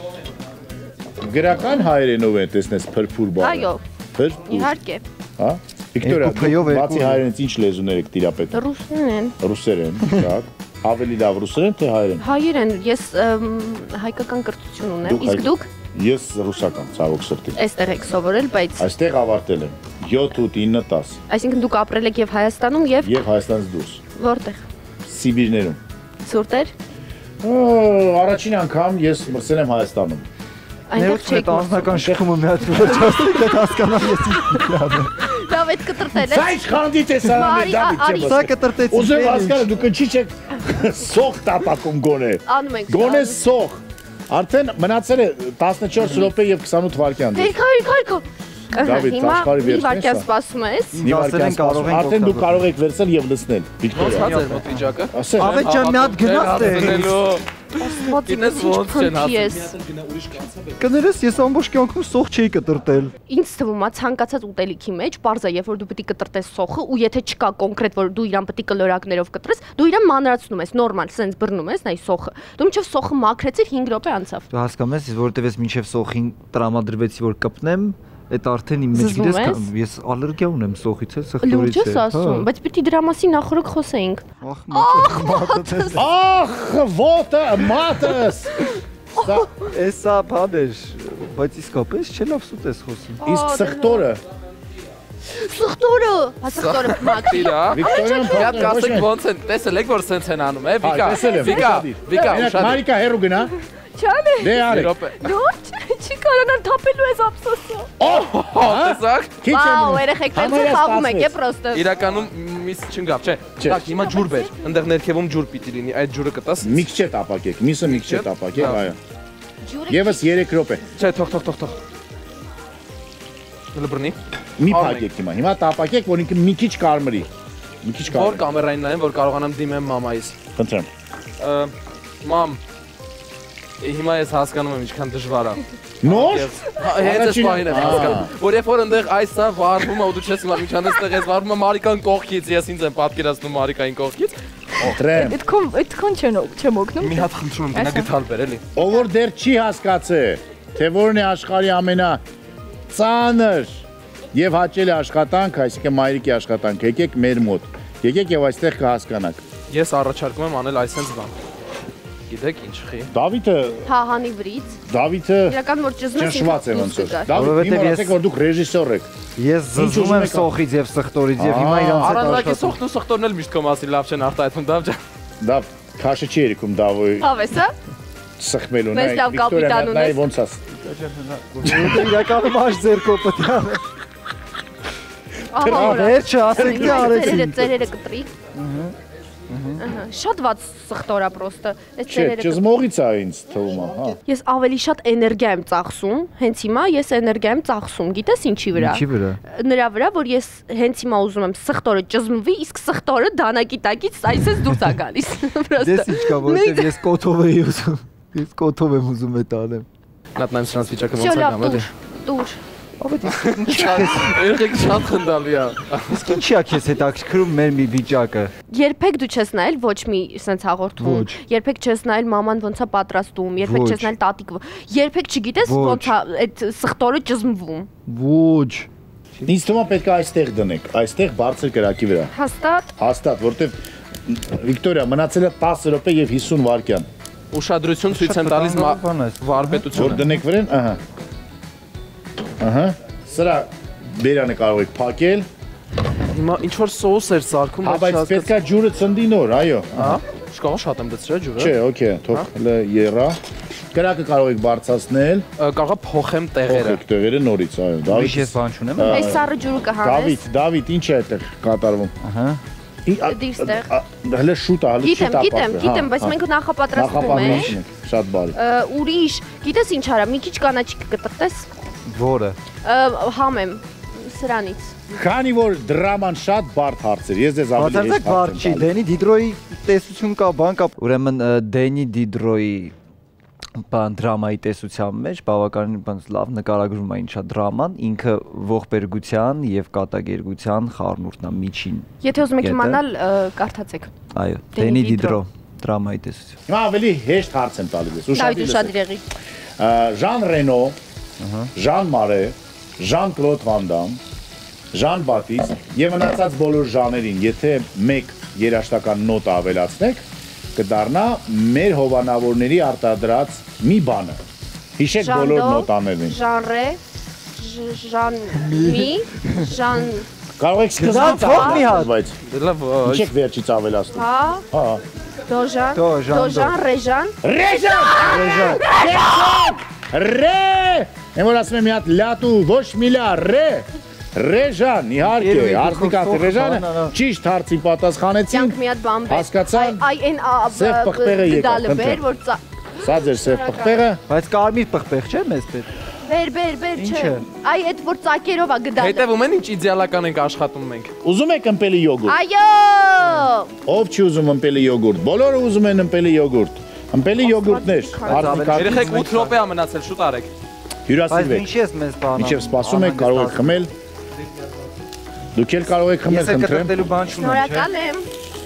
[SPEAKER 1] գրական հայերենով է տեսնես փրփուր բառը։
[SPEAKER 2] Այո։
[SPEAKER 1] Փրփուր։
[SPEAKER 2] Իհարկե։
[SPEAKER 1] Հա։ Վիկտորիա, բացի հայերենից ինչ լեզուներ եք տիրապետ։
[SPEAKER 2] Ռուսերեն։
[SPEAKER 1] Ռուսերեն, так։ Ավելի լավ ռուսերեն թե հայերեն։
[SPEAKER 2] Հայերեն, ես հայկական կրթություն ունեմ, իսկ դուք։
[SPEAKER 1] Ես ռուսական, ցավոք սրտի։
[SPEAKER 2] Այստեղ եք սովորել, բայց
[SPEAKER 1] Այստեղ ավարտել եմ յոթ ութ ինը տաս։
[SPEAKER 2] Այսինքն դուք ապրել եք եւ Հայաստանում եւ
[SPEAKER 1] Եվ Հայաստանից դուրս։
[SPEAKER 2] որտեղ։
[SPEAKER 1] Սիբիրներում։
[SPEAKER 2] Սուրտեր։
[SPEAKER 1] Առաջին անգամ ես մրցել եմ Հայաստանում։
[SPEAKER 2] Այնտեղ չեք
[SPEAKER 4] անձնական շեղումը մի հատ ոչասtic դա հասկանամ ես ինչ։
[SPEAKER 2] Լավ այդ կտրտել
[SPEAKER 1] Սա ինչ խանդի տեսարան է Դավիթ։
[SPEAKER 4] Սա կտրտեցի։
[SPEAKER 1] Ուզում հասկանալ դուք ինչի՞ չեք սոխ տապակում գոնե։
[SPEAKER 2] Անում ենք։
[SPEAKER 1] Գոնե սոխ։ Արդեն մնացել է տասնչորս րոպե եւ քսանութ վայրկյան։
[SPEAKER 2] Դերքա, դերքա։
[SPEAKER 1] Դավիթ, աշխարհի
[SPEAKER 2] Մի
[SPEAKER 1] վերջն
[SPEAKER 2] վարքյան
[SPEAKER 1] է սա։
[SPEAKER 2] սպասում ես։
[SPEAKER 1] Մի վայրկյան կարող ենք արդեն դու կարող եք վերցնել եւ լցնել։ Վիկտորիա։
[SPEAKER 3] Ոնց է մոտ վիճակը։
[SPEAKER 1] Ասել։
[SPEAKER 4] Ավետ ջան, մի հատ գնաց դե։
[SPEAKER 2] Ինձ ոնց ես։
[SPEAKER 4] Կներես, ես ամբողջ կյանքում սոխ չէի կտրտել։
[SPEAKER 2] Ինձ թվում է ցանկացած ուտելիքի մեջ པարզ է, երբ որ դու պետք է կտրտես սոխը ու եթե չկա կոնկրետ որ դու իրան պետք է կլորակներով կտրես, դու իրան մանրացնում ես, նորմալ, սենց բռնում ես, նայ սոխը։ Դու մինչև սոխը մաքրեցիր հինգ րոպե անցավ։
[SPEAKER 4] Դու հասկանում ես, որովհետև ես մինչև սոխին տրամադրվեցի որ կպնեմ, այդ արդեն իմ մեջ գիտես, ես ալերգիա ունեմ սոխից, էլ սխտորից է։
[SPEAKER 2] Լուրջ ես ասում, բայց պիտի դրա մասին նախորդ խոսեինք։
[SPEAKER 4] Ախ, մատը։
[SPEAKER 1] Ախ, ոտը, մատս։ Սա
[SPEAKER 4] Էսա բան էր, բայց իսկապես չէ լավ սուտ ես խոսում։
[SPEAKER 1] իսկ սխտորը։
[SPEAKER 2] Սխտորը, հա սխտորը մաքրի։
[SPEAKER 1] Վիկտորիան
[SPEAKER 3] Իհատ կասեք ոնց են, տեսել եք որ սենց են անում, է, Վիկա։ Վիկա, Վիկա, ուշադիր։
[SPEAKER 1] Մարիկա հերու գնա։
[SPEAKER 2] Չանե։
[SPEAKER 1] Դե արեք։
[SPEAKER 2] Լուրջ, չի կարողանալ թափելու ես ափսոսը։
[SPEAKER 3] Տեսակ։
[SPEAKER 1] Քիչ եմ։
[SPEAKER 2] Վաու, երեխեք տենց խաղում եք, է պրոստը։
[SPEAKER 3] Իրականում միս չնգավ, չէ։ Так, հիմա ջուր բեր։ Այնտեղ ներքևում ջուր պիտի լինի, այդ ջուրը կտաս։
[SPEAKER 1] Միք չէ տապակեք, միսը միք չէ տապակեք, այո։ Եվս երեք րոպե։
[SPEAKER 3] Չէ, թող, թող, թող, թող։ Լբրնի։
[SPEAKER 1] Մի փակեք հիմա։ Հիմա տապակեք, որ ինքը մի քիչ կարմրի։ Մի քիչ
[SPEAKER 3] Որ
[SPEAKER 1] կարմրի։
[SPEAKER 3] կամերային նայեմ, որ կարողանամ դիմեմ մամայիս։
[SPEAKER 1] Խնդրեմ։
[SPEAKER 3] Մամ, հիմա ես հասկանում եմ ինչքան դժվար է։
[SPEAKER 1] Նոր։
[SPEAKER 3] Հենց այս պահին եմ հասկանում։ Որ երբ որ այնտեղ այս է վարվում է ու դու չես իմանում ինչան էստեղ ես վարվում եմ Մարիկան կողքից, ես ինձ եմ պատկերացնում Մարիկային կողքից։
[SPEAKER 1] Տրեմ։
[SPEAKER 6] Այդքան այդքան չեն չեմ օգնում։
[SPEAKER 3] Մի հատ խնդրում եմ գնա գտալ բեր էլի։
[SPEAKER 1] Ով որ դեռ չի հասկացել, թե որն է աշխարհի ամենա ծանր եւ հաճելի աշխատանք, այսինքն մայրիկի աշխատանք, եկեք մեր մոտ։ Եկեք եւ այստեղ կհասկանաք։
[SPEAKER 3] Ես առաջարկում եմ անել այսպես բան։ Գիտեք ինչ խի։
[SPEAKER 1] Դավիթը,
[SPEAKER 2] Հահանի վրից։
[SPEAKER 1] Դավիթը
[SPEAKER 2] Իրական որ ճզմես
[SPEAKER 1] ճնշված է ոնց որ։ Դավիթ,
[SPEAKER 4] Որովհետև
[SPEAKER 1] իմ
[SPEAKER 4] ես-
[SPEAKER 1] ասեք որ դուք ռեժիսոր եք։
[SPEAKER 4] Ես զզվում եմ սոխից եւ սխտորից եւ հիմա իրանց հետ
[SPEAKER 3] Առանձնակի
[SPEAKER 4] աշխատում։
[SPEAKER 3] սոխն ու սխտորն էլ միշտ քո մասին լավ չեն արտահայտում, դավ ջան։
[SPEAKER 1] Դա քաշը չի երիկում դավոյի
[SPEAKER 2] Հավես, հա։
[SPEAKER 1] սխմելու։
[SPEAKER 2] Մեզ լավ կապիտան
[SPEAKER 1] նայ
[SPEAKER 2] ունես։
[SPEAKER 1] ոնց աս։
[SPEAKER 4] Իրականում աշ ձեր կոպտի անը։
[SPEAKER 2] Ահա,
[SPEAKER 4] Վերջը ասեք դե արեցին։
[SPEAKER 2] ծերերը ծերերը կտրի։ Ահա, շատ ված սխտորա պրոստը։ Այս
[SPEAKER 1] Չէ,
[SPEAKER 2] ծերերը։
[SPEAKER 1] ճզմողից է ինձ թվում է, հա։
[SPEAKER 2] Ես ավելի շատ էներգիա եմ ծախսում, հենց հիմա ես էներգիա եմ ծախսում, գիտես ինչի վրա։
[SPEAKER 4] Ինչի վրա։
[SPEAKER 2] Նրա վրա, որ ես հենց հիմա ուզում եմ սխտորը ճզմվի, իսկ սխտորը դանակի տակից այսպես դուրս է գալիս։
[SPEAKER 4] Դες ինչ կա, որովհետև ես կոթով էի ուզում։ Ես կոթով եմ ուզում այդ անեմ։
[SPEAKER 3] Նատնայում սրանց վիճակը ոնց
[SPEAKER 2] Շո
[SPEAKER 3] է
[SPEAKER 2] լավ
[SPEAKER 3] գամ, էլի։
[SPEAKER 2] դուր, դուր։
[SPEAKER 3] Երեք շատ խնդալի է։
[SPEAKER 4] Իսկ ինչի է քեզ հետաքրքրում մեր մի վիճակը։
[SPEAKER 2] Երբեք դու չես նայել ոչ մի sense հաղորդում,
[SPEAKER 4] Ոչ։
[SPEAKER 2] երբեք չես նայել մաման ոնց է պատրաստում, երբեք
[SPEAKER 4] Ոչ։
[SPEAKER 2] չես նայել տատիկը, երբեք չգիտես
[SPEAKER 4] Ոչ։
[SPEAKER 2] ոնց է այդ սխտորը ճզմվում։
[SPEAKER 4] Ոչ։
[SPEAKER 1] Ինձ թվում է պետք է այստեղ դնեք, այստեղ բարձր կրակի վրա։
[SPEAKER 2] Հաստատ։
[SPEAKER 1] Հաստատ, որտեվ Վիկտորիա մնացել է տասը րոպե եւ հիսուն վայրկյան։
[SPEAKER 3] Ուշադրություն ցույց են տալիս
[SPEAKER 4] բան է։
[SPEAKER 1] Որ
[SPEAKER 3] վարպետությունը։
[SPEAKER 1] դնեք վրան, ահա։ Ահա։ Սրա բերանը կարող եք փակել,
[SPEAKER 3] Հիմա ինչ որ սոուս էր սարքում,
[SPEAKER 1] հա, բայց պետք է ջուրը ծնդի նոր, այո։
[SPEAKER 3] Հա, շկաղ շատ եմ դծրել ջուրը։
[SPEAKER 1] Չէ, օքեյ, թող հələ երա։ Կրակը կարող եք բարձրացնել,
[SPEAKER 3] Կարողա փոխեմ տեղերը։
[SPEAKER 1] փոխեք տեղերը նորից, այո։
[SPEAKER 4] Ուրիշ
[SPEAKER 1] Դավիթ,
[SPEAKER 4] ես բան չունեմ։
[SPEAKER 2] Այս սառը ջուրը կհանես։
[SPEAKER 1] Դավիթ, Դավիթ, ինչ է այդտեղ կատարվում։
[SPEAKER 4] Ահա։
[SPEAKER 2] Դիրստեղ։
[SPEAKER 1] Հələ շուտ է, հələ չի
[SPEAKER 2] Գիտեմ, գիտեմ, գիտեմ, բայց մենք նախապատրաստվում ենք։
[SPEAKER 1] ենք, շատ բարի։
[SPEAKER 2] Ուրիշ, գիտես ինչ արա, մի քիչ կանաչիկ կտրտես,
[SPEAKER 4] Որը։
[SPEAKER 2] համեմ սրանից։
[SPEAKER 1] Քանի որ դրաման շատ բարդ հարց էր, ես ձեզ ավելի
[SPEAKER 4] Բացարձակ բարդ չի, Դենի Դիդրոյի տեսություն կա, բան կա։ Ուրեմն Դենի Դիդրոյի բան դրամայի տեսության մեջ բավականին բան լավ նկարագրում է ինչա դրաման, ինքը ողբերգության եւ կատակերգության խառնուրդն է միջին։
[SPEAKER 2] Եթե ուզում եք
[SPEAKER 4] Գետը։
[SPEAKER 2] իմանալ, կարդացեք։
[SPEAKER 4] Այո,
[SPEAKER 2] Դենի
[SPEAKER 4] Դենի
[SPEAKER 2] Դիդրո։
[SPEAKER 4] Դիդրո դրամայի տեսություն։
[SPEAKER 1] Հիմա ավելի հեշտ հարց եմ տալիս ես,
[SPEAKER 2] Դավիթ
[SPEAKER 1] ուշադրի։
[SPEAKER 2] ուշադրի։
[SPEAKER 1] Ժան Ռենո, Ժան Մարե, Ժան Կլոդ Վան Դամ, Ժան Բատիստ եւ մնացած բոլոր ժաներին, եթե մեկ երաժշտական նոտա ավելացնեք, կդառնա մեր հովանավորների արտադրած մի բանը։ Հիշեք բոլոր նոտաներին։
[SPEAKER 2] Ժանրե, ժան մի, ժան
[SPEAKER 1] Կարող եք սկզբից
[SPEAKER 4] թող մի հատ։
[SPEAKER 1] բայց
[SPEAKER 3] Լավ,
[SPEAKER 1] ինչեք վերջից ավելացնում։
[SPEAKER 2] հա,
[SPEAKER 1] Հա։
[SPEAKER 2] դոժան,
[SPEAKER 4] Դոժան,
[SPEAKER 2] դոժան, ռեժան,
[SPEAKER 1] Ռեժան! Ռեժան! Ռե! Եմ որ ասում եմ մի հատ լատու, ոչ մի լա, ռե։ Ռեժան, իհարկե,
[SPEAKER 4] Երևի,
[SPEAKER 1] Արսնիկա
[SPEAKER 4] դուք
[SPEAKER 1] Ռեժանը
[SPEAKER 4] փոխ,
[SPEAKER 1] ճիշտ հարցի պատասխանեցին։
[SPEAKER 2] յանք մի հատ բան բեր։
[SPEAKER 1] Հասկացան։
[SPEAKER 2] Այ այն
[SPEAKER 1] Սև պղպեղը եկավ,
[SPEAKER 2] դալը
[SPEAKER 1] խնդրեմ։
[SPEAKER 2] բեր, որ ծա
[SPEAKER 1] Սա ձեր սև պղպեղը։
[SPEAKER 4] Բայց կարմիր պղպեղ չէ մեզ պետք։
[SPEAKER 2] Բեր, բեր, բեր, չէ։ Այ այդ որ ծակերով է գդալը։
[SPEAKER 3] Հետևում են ինչ իդեալական ենք աշխատում մենք։
[SPEAKER 1] Ուզում եք ըմպելի յոգուրտ։
[SPEAKER 2] Այո։
[SPEAKER 1] Ով չի ուզում ըմպելի յոգուրտ։ Բոլորը ուզում են ըմպելի յոգուրտ։ Ըմպելի յոգուրտներ։
[SPEAKER 3] Երեխեք ութ րոպե է մնացել, շուտ արեք։
[SPEAKER 1] Հյուրասիրվեք։
[SPEAKER 4] Բայց ինչի՞ ես մեզ բանա։
[SPEAKER 1] Մինչև սպասում եք, կարող եք խմել։ Դուք էլ կարող եք խմել,
[SPEAKER 4] խնդրեմ։ Ես
[SPEAKER 1] խնդրեմ։
[SPEAKER 4] կտրտելու բան չունեմ, չէ՞։
[SPEAKER 2] Շնորհակալ եմ։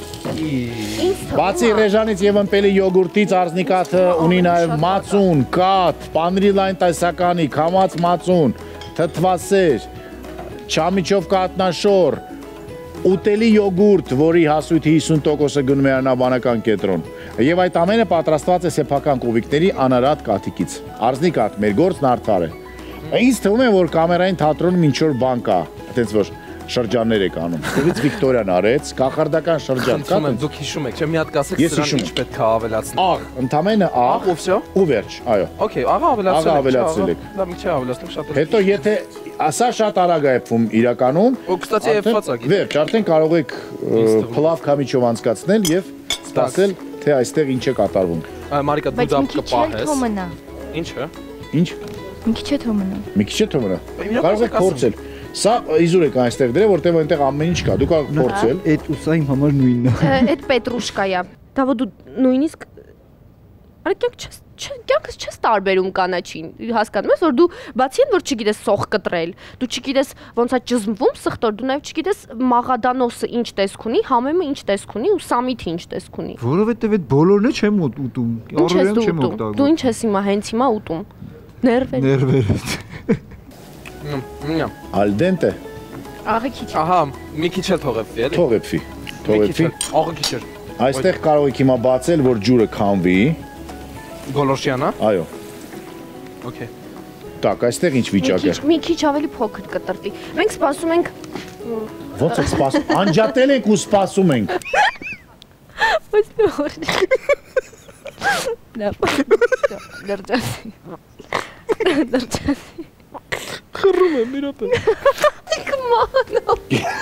[SPEAKER 1] Բացի ռեժանից եւ ըմպելի յոգուրտից Արզնիկաթը ունի նաեւ մածուն, կաթ, պանրիլայն տեսականի, քամած մածուն, թթվասեր, չամիչով կատնաշոր, ուտելի յոգուրտ, որի հասույթի հիսուն տոկոսը գնում է անաբանական կենտրոն։ Եվ այդ ամենը պատրաստված է սեփական կովիկների անարատ կաթիկից։ Արզնիկաթ, մեր գործն արդար է։ Ինձ թվում է, որ կամերային թատրոնում ինչ որ բան կա, այդպես որ շրջաններ եք անում։ Դից Վիկտորիան արեց, կախարդական շրջան կա։
[SPEAKER 3] Դուք հիշում եք, չէ՞ մի հատ կասեք սրան ինչ պետք է ավելացնել։
[SPEAKER 1] Աղ, ընդամենը աղ
[SPEAKER 3] ու վсё։
[SPEAKER 1] Ու վերջ, այո։
[SPEAKER 3] Okay, աղա ավելացրել
[SPEAKER 1] աղա ավելացրել եք։
[SPEAKER 3] Դա մի չէ ավելացնում շատ։
[SPEAKER 1] Հետո եթե ասա շատ արագ է եփվում իրականում։
[SPEAKER 3] Ու կստացի եփված է։
[SPEAKER 1] Վերջ, արդեն կարող եք փլավ քամիչով անցկացնել եւ սպասել, թե այստեղ ինչ է կատարվում։
[SPEAKER 3] Մարիկա դու դա կպահես։ Ինչը։
[SPEAKER 1] Ինչ։
[SPEAKER 6] Մի քիչ է թողնա։
[SPEAKER 1] Մի քիչ է թողնա։ Կարող եք փորձել։ Սա իզուր եք այստեղ դրել, որտեղ այնտեղ ամեն ինչ կա։ Դու կարող եք փորձել։
[SPEAKER 4] Այդ ու սա իմ համար նույնն է։
[SPEAKER 2] Այդ պետրուշկա է։ Դա որ դու նույնիսկ Արքանք չես կյանքս չես տարբերում կանաչին, հասկանում ես, որ դու բացի այն որ չգիտես սոխ կտրել, դու չգիտես ոնց է ճզմվում սխտոր, դու նաև չգիտես մաղադանոսը ինչ տեսք ունի, համեմը ինչ տեսք ունի ու սամիթը ինչ տեսք ունի։
[SPEAKER 4] Որովհետև այդ բոլորն է չեմ ուտում։
[SPEAKER 2] Առօրյա չեմ ուտում։ Դու ինչ ես հիմա հենց հիմա ուտում։ Ներվեր։
[SPEAKER 4] Ներվեր։
[SPEAKER 1] Ալդենտե։
[SPEAKER 2] Աղը քիչ։
[SPEAKER 3] Ահա, մի քիչ էլ թողեփվի, էլի։
[SPEAKER 1] Թողեփվի։ Թողեփվի։
[SPEAKER 3] Աղը քիչ էր։
[SPEAKER 1] Այստեղ կարող եք հիմա բացել, որ ջուրը քամվի։
[SPEAKER 3] Գոլորշյանա։
[SPEAKER 1] Այո։
[SPEAKER 3] Okay։
[SPEAKER 1] Так, այստեղ ինչ վիճակ է։
[SPEAKER 2] Մի քիչ ավելի փոքր կտրտի։ Մենք սպասում ենք։
[SPEAKER 1] Ոնց է սպասում։ Անջատել ենք ու սպասում ենք։
[SPEAKER 2] Ո՞ւս նոր։ Լավ։ Դարձի։ Դարձի։
[SPEAKER 3] Խռում եմ մի րոպե։
[SPEAKER 2] Կմանո։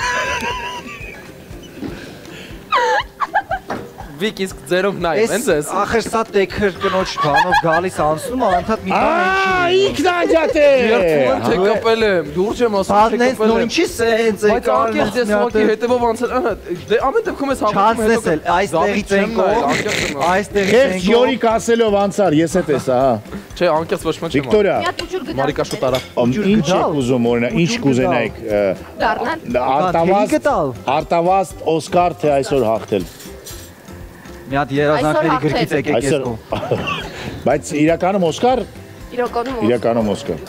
[SPEAKER 3] Վիկ իսկ ձերով նայում, հենց ես։
[SPEAKER 4] Ախր սա տեքր կնոջ բանով գալիս անցնում, անդադ մի բան
[SPEAKER 1] Ա, ինքն անջատե։
[SPEAKER 3] Երբում եմ թե կպել եմ, դուրջ եմ ասում թե
[SPEAKER 4] Բանից
[SPEAKER 3] կպել
[SPEAKER 4] նոր
[SPEAKER 3] եմ։
[SPEAKER 4] ինչի սենց է
[SPEAKER 3] Բայց անկեղծ ես ուղղակի հետևով անցել, ահա, դե ամեն դեպքում ես հավատում
[SPEAKER 4] Չանցնես էլ, այստեղից ենք ով, այստեղից
[SPEAKER 1] Քեզ
[SPEAKER 4] ենք
[SPEAKER 1] յորիկ ասելով անցար, ես է տեսա, հա։
[SPEAKER 3] Չէ, անկեղծ ոչ մի չեմ։
[SPEAKER 1] Վիկտորիա,
[SPEAKER 2] Մի հատ ուջուր գտա։
[SPEAKER 3] Մարիկա շուտ արա։
[SPEAKER 1] ինչ եք ուզում օրինակ, ինչ կուզենայիք արտավազդ արտավազդ Օսկար թե այսօր հաղթել։
[SPEAKER 4] Մի հատ երազանքների գրքից եկեք ես
[SPEAKER 1] Այսօր
[SPEAKER 4] կողմ։
[SPEAKER 1] Բայց իրականում Օսկար,
[SPEAKER 2] Իրականում
[SPEAKER 1] իրականում Օսկար։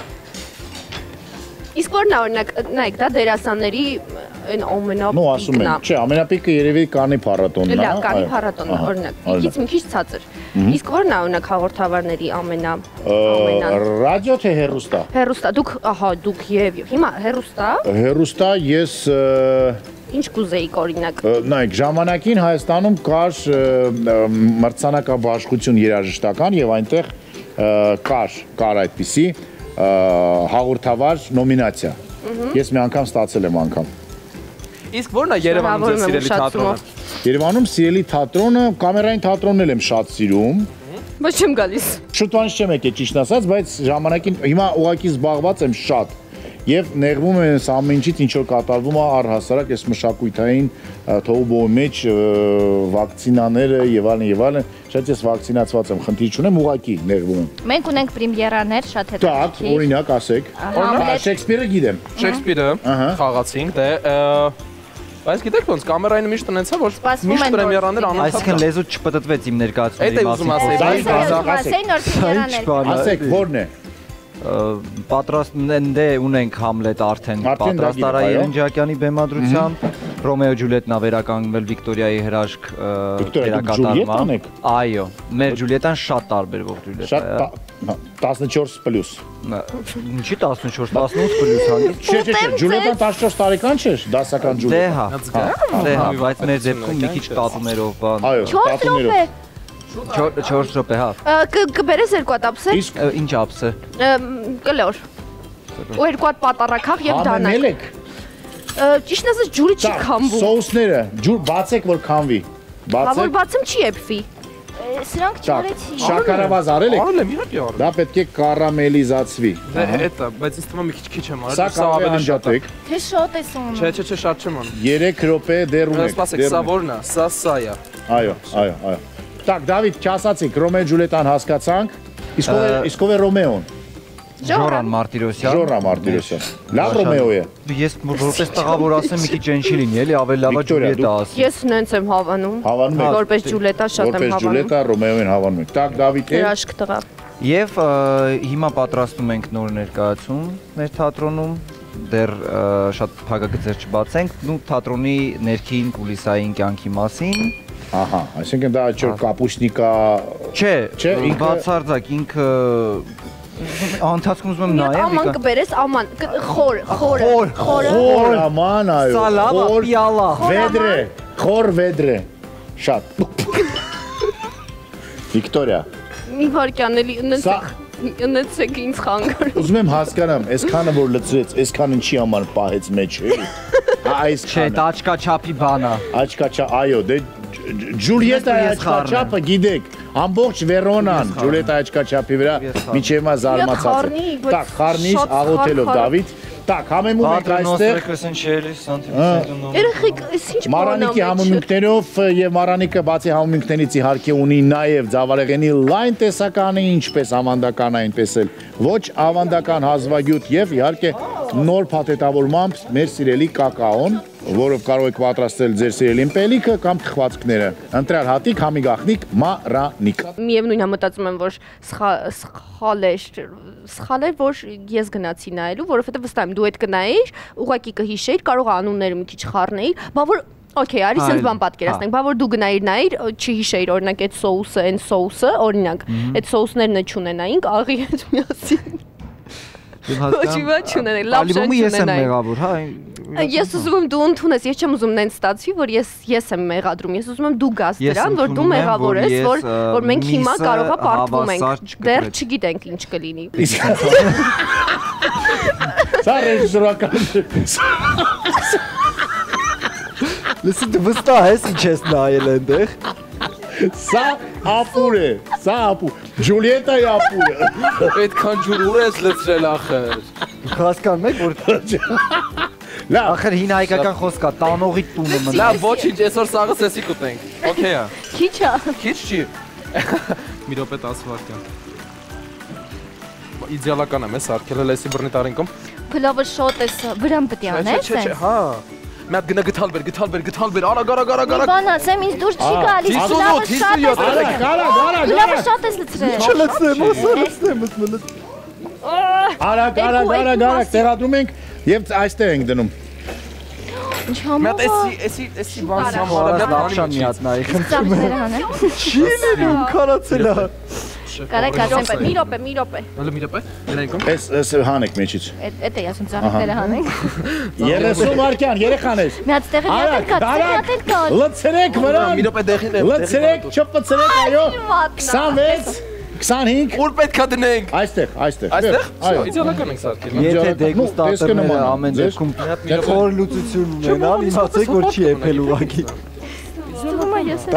[SPEAKER 2] Իսկ որն է օրինակ, նայեք, դա դերասանների այն
[SPEAKER 1] Ну, ասում
[SPEAKER 2] ամենապիկն
[SPEAKER 1] եմ, չէ, ամենապիկը երևի Կանի փառատոնն է։
[SPEAKER 2] Լավ, Կանի փառատոնն է, օրինակ, միքից մի քիչ ցածր։ Իսկ որն է օրինակ հաղորդավարների ամենա ամենա
[SPEAKER 1] Ռադիո թե հեռուստա։
[SPEAKER 2] հերոստա, դուք, ահա, դուք եւ հիմա հերոստա,
[SPEAKER 1] Հեռուստա ես
[SPEAKER 2] ինչ կուզեիք օրինակ։
[SPEAKER 1] նայեք, ժամանակին Հայաստանում կար մրցանակաբաշխություն երաժշտական եւ այնտեղ կար, կար այդպիսի հաղորդավար նոմինացիա։ Ես մի անգամ ստացել եմ անգամ։
[SPEAKER 3] Իսկ ո՞րն է Երևանում ձեր սիրելի թատրոնը։
[SPEAKER 1] Երևանում սիրելի թատրոնը, կամերային թատրոնն էլ եմ շատ սիրում։
[SPEAKER 2] Ոչ չեմ գալիս։
[SPEAKER 1] Շուտվանից չեմ եկել ճիշտ ասած, բայց ժամանակին հիմա ուղղակի զբաղված եմ շատ։ Եվ նեղվում եմ այս ամեն ինչից ինչ որ կատարվում է առհասարակ այս մշակույթային թողուբոյի մեջ վակցինաները եւ այլն եւ այլն, շատ ես վակցինացված եմ, խնդիր չունեմ, ուղղակի նեղվում եմ։
[SPEAKER 6] Մենք ունենք պրեմիերաներ շատ
[SPEAKER 1] Так, օրինակ ասեք։ Շեքսպիրը գիտեմ։
[SPEAKER 3] Շեքսպիրը խաղացինք, դե Բայց գիտեք ոնց կամերային միշտ տնեցա որ միշտ պրեմիերաներ անընդհատ
[SPEAKER 4] Այսինքն լեզու չպտտվեց իմ ներկայացումների
[SPEAKER 3] մասին։ Այդ է ուզում ասել,
[SPEAKER 1] Ասեք, որն է։
[SPEAKER 4] Պատրաստն է ունենք Համլետ արդեն պատրաստարա Երնջակյանի բեմադրությամբ Ռոմեո Ջուլիետն է վերականգնվել Վիկտորիայի հրաշք դերակատարման։ Այո, մեր Ջուլիետան շատ տարբերվող Ջուլիետա է։
[SPEAKER 1] Շատ տասնչորս պլյուս։
[SPEAKER 4] Ինչի տասնչորս, տասնութ պլյուս հանդիպ։
[SPEAKER 1] Չէ, չէ, չէ, Ջուլիետան տասնչորս տարեկան չէր, դասական Ջուլիետա։
[SPEAKER 4] Դե հա, դե հա, բայց մեր դեպքում մի քիչ տատուներով բան։
[SPEAKER 1] Այո, տատուներով։
[SPEAKER 4] չորս րոպե, հա։
[SPEAKER 2] Կբերես երկու հատ ափսե։
[SPEAKER 1] Իսկ
[SPEAKER 4] Ինչ ափսե։
[SPEAKER 2] Կլոր։ Ու երկու հատ պատարակախ եւ դանակ։
[SPEAKER 1] Համել եք։
[SPEAKER 2] Ճիշտ ասած ջուրը չի քամվում։
[SPEAKER 1] Սոուսները, ջուր բացեք որ քամվի։
[SPEAKER 2] Հա որ
[SPEAKER 1] Բացեք։
[SPEAKER 2] բացեմ չի եփվի։
[SPEAKER 6] Սրանք չարեցի։
[SPEAKER 1] Շաքարավազ արել եք։
[SPEAKER 3] Արել եմ, իհարկե արել։
[SPEAKER 1] Դա պետք է կարամելիզացվի։
[SPEAKER 3] Դե էտա, բայց ինձ թվում է մի քիչ եմ արել։
[SPEAKER 1] Սա կարող է անջատեք։
[SPEAKER 6] Թե շոտ ես անում։
[SPEAKER 3] Չէ, չէ, չէ, շատ չեմ անում։
[SPEAKER 1] երեք րոպե դեռ ունեք։
[SPEAKER 3] Սպասեք, սա որն է։ Սա սա է։
[SPEAKER 1] Այո, այո, այո։ Так, Դավիթ, չասացիք, Ռոմեո Ջուլիետան հասկացանք։ Իսկ ով է, իսկ ով է Ռոմեոն։
[SPEAKER 4] Ժորան Մարտիրոսյան։
[SPEAKER 1] Ժորա Մարտիրոսյան։ Լավ Ռոմեո է։
[SPEAKER 4] Ես որպես տղավոր ասեմ, մի քիչ այն չի լինի, էլի, ավելի լավ է Ջուլիետա ասի։
[SPEAKER 2] Ես նենց եմ հավանում։
[SPEAKER 1] Հավանում եք։
[SPEAKER 2] Որպես Ջուլիետա շատ եմ
[SPEAKER 1] Որպես
[SPEAKER 2] հավանում։
[SPEAKER 1] Ջուլիետա Ռոմեոին հավանում եք։ Так, Դավիթ է։
[SPEAKER 2] Հրաշք տղա։
[SPEAKER 4] Եվ հիմա պատրաստում ենք նոր ներկայացում մեր թատրոնում, դեռ շատ փակագծեր չբացենք, ու թատրոնի ներքին կուլիսային կյանքի մասին։
[SPEAKER 1] Ահա, այսինքն դա չէ կապուշնիկա։
[SPEAKER 4] Չէ,
[SPEAKER 1] Չէ, ինքը-
[SPEAKER 4] բացարձակ ինքը Անթացքում ուզում եմ
[SPEAKER 2] Մի
[SPEAKER 4] նայեմ,
[SPEAKER 2] աման
[SPEAKER 4] Վիկա։
[SPEAKER 2] կբերես, աման, խոր, խորը,
[SPEAKER 4] Խոր,
[SPEAKER 2] խորը։
[SPEAKER 1] Խոր աման, այո։
[SPEAKER 4] Սալավա,
[SPEAKER 1] խոր
[SPEAKER 4] պիալա։
[SPEAKER 1] Վեդրե, խոր վեդրե։ Շատ։ Վիկտորիա,
[SPEAKER 2] Մի վարքան էլի
[SPEAKER 1] Սա-
[SPEAKER 2] ունեցեք, ունեցեք ինձ խանգար։
[SPEAKER 1] ուզում եմ հասկանամ, այսքանը որ լծրեց, այսքանը ինչի համար պահեց մեջ է։ Այս
[SPEAKER 4] Չէ, դա աչկա չափի բան է։
[SPEAKER 1] Աչկաչա, այո, դե Ջուլիետա
[SPEAKER 4] Ես խառնեմ։
[SPEAKER 1] աչկաչափը գիտեք, ամբողջ Վերոնան Ջուլիետա աչկաչափի վրա
[SPEAKER 4] Ես խառնեմ։
[SPEAKER 1] միջև մա զարմացած
[SPEAKER 2] խառնի,
[SPEAKER 1] է։
[SPEAKER 2] բայց
[SPEAKER 1] Так, խառնից
[SPEAKER 2] շատ
[SPEAKER 1] աղոթելով
[SPEAKER 2] խառ-
[SPEAKER 1] Դավիթ։ Так, համեմում ենք այստեղ
[SPEAKER 2] Երեխեք, ես ինչ
[SPEAKER 1] Մարանիկի համումունքներով եւ Մարանիկը բացի համումունքներից իհարկե ունի նաեւ Ձավարեղենի լայն տեսականի, ինչպես ավանդական այնպես էլ ոչ ավանդական հազվագյուտ եւ իհարկե նոր փաթեթավորմամբ մեր սիրելի կակաոն, որով կարող եք պատրաստել ձեր սիրելի ըմպելիքը կամ թխվածքները։ Ընտրյալ հատիկ, համի գախնիկ, Մարանիկ։
[SPEAKER 2] Միևնույնն է մտածում եմ, որ սխալ էր, սխալ էր, որ ես գնացի նայելու, որովհետեւ վստահ եմ դու այդ կնայիր, ուղղակի կհիշեիր, կարող է անունները մի քիչ խառնեիր, բա որ Okay, արի sense բան պատկերացնենք, բա որ դու գնայիր նայիր, չհիշեիր օրինակ այդ սոուսը, այն սոուսը, օրինակ, այդ սոուսներն չունենային, աղի հետ միասին։ Ոչ մի բան չունենայի, լավ շան
[SPEAKER 4] Ալիբոմը ես եմ
[SPEAKER 2] չունենայի։
[SPEAKER 4] մեղավոր, հա։
[SPEAKER 2] Ես ուզում եմ դու ընդունես, ես չեմ ուզում նենց ստացվի, որ ես ես եմ մեղադրում, ես ուզում եմ դու գաս
[SPEAKER 4] Ես
[SPEAKER 2] դրան, որ դու
[SPEAKER 4] ընդունում եմ,
[SPEAKER 2] մեղավոր
[SPEAKER 4] որ
[SPEAKER 2] ես, որ
[SPEAKER 4] ես,
[SPEAKER 2] որ մենք հիմա
[SPEAKER 4] միսը
[SPEAKER 2] կարողա պարտվում ենք։
[SPEAKER 4] հավասար
[SPEAKER 2] Դեռ
[SPEAKER 4] չկտրեց։
[SPEAKER 2] չգիտենք ինչ կլինի։
[SPEAKER 1] Սա ռեժիսորական։
[SPEAKER 4] Լսի դու վստահ ես ինչ ես նայել այնտեղ։
[SPEAKER 1] Սա ապուր է, սա ապուր։ Ջուլիետայի ապուրը։
[SPEAKER 3] Այդքան ջուր ուր ես լցրել ախր։
[SPEAKER 4] Հասկանում եք որ
[SPEAKER 1] Լավ,
[SPEAKER 4] ախր հին հայկական խոսք է, տանողի տունը մնա։
[SPEAKER 3] Լավ, ոչինչ, այսօր սաղը սեսի կուտենք։ Okay է։
[SPEAKER 2] Քիչ է։
[SPEAKER 3] Քիչ չի։ Մի րոպե տասը վայրկյան։ Իդեալական եմ, ես արկել եմ էսի բռնի տարինքում։
[SPEAKER 6] Փլովը շոտ ես, վրան պետք է անես։
[SPEAKER 3] Չէ, չէ, հա։ Մի հատ գնա գտալ բեր, գտալ բեր, գտալ բեր, արագ, արագ, արագ,
[SPEAKER 6] Մի
[SPEAKER 3] արագ։
[SPEAKER 6] բան ասեմ, ինձ դուր չի գալիս։ Փլովը շատ ես
[SPEAKER 1] արա,
[SPEAKER 6] լցրել։
[SPEAKER 1] գարա, գարա,
[SPEAKER 6] Փլովը
[SPEAKER 1] գարա։
[SPEAKER 6] շատ ես լցրել։
[SPEAKER 4] Չլցնեմ, ասա լցնեմ, ասմելը։
[SPEAKER 1] Արա, գարա, գարա, գարա, տեղադրում ենք եւ այստեղ ենք դնում։
[SPEAKER 6] Ինչ
[SPEAKER 3] Մի
[SPEAKER 6] համով։
[SPEAKER 3] հատ էսի, էսի, էսի բան համարը,
[SPEAKER 4] Արա
[SPEAKER 3] մի հատ
[SPEAKER 4] լապշան մի հատ նայի, խնդրում եմ։
[SPEAKER 6] Ծաղիկները հանեմ։
[SPEAKER 4] Չի լինում, քարացել է։
[SPEAKER 2] Կարեք ասեմ, մի րոպե, մի րոպե։
[SPEAKER 3] Հələ մի րոպե։ Ներայքում։
[SPEAKER 1] Էս էս հանեք մեջից։
[SPEAKER 6] Էդ է ասում ծաղիկները հանենք։
[SPEAKER 1] երեսուն վայրկյան, երեխան ես։
[SPEAKER 6] Մի հատ տեղի մի հատ կա, մի հատ կա։
[SPEAKER 1] Լցրեք վրան։
[SPEAKER 3] Մի րոպե դեղին է։
[SPEAKER 1] Լցրեք, չպցրեք, այո։ քսանվեց, քսանհինգ։
[SPEAKER 3] Ուր պետք է դնենք։
[SPEAKER 1] Այստեղ, այստեղ։
[SPEAKER 3] Այստեղ։
[SPEAKER 1] Այո։
[SPEAKER 3] Իդեալական ենք սարքել։
[SPEAKER 4] Եթե դեգուստատորները ամեն դեպքում խոր լուծություն ունենան, իմացեք որ չի եփել ուղակի։
[SPEAKER 6] Ստում եմ ես։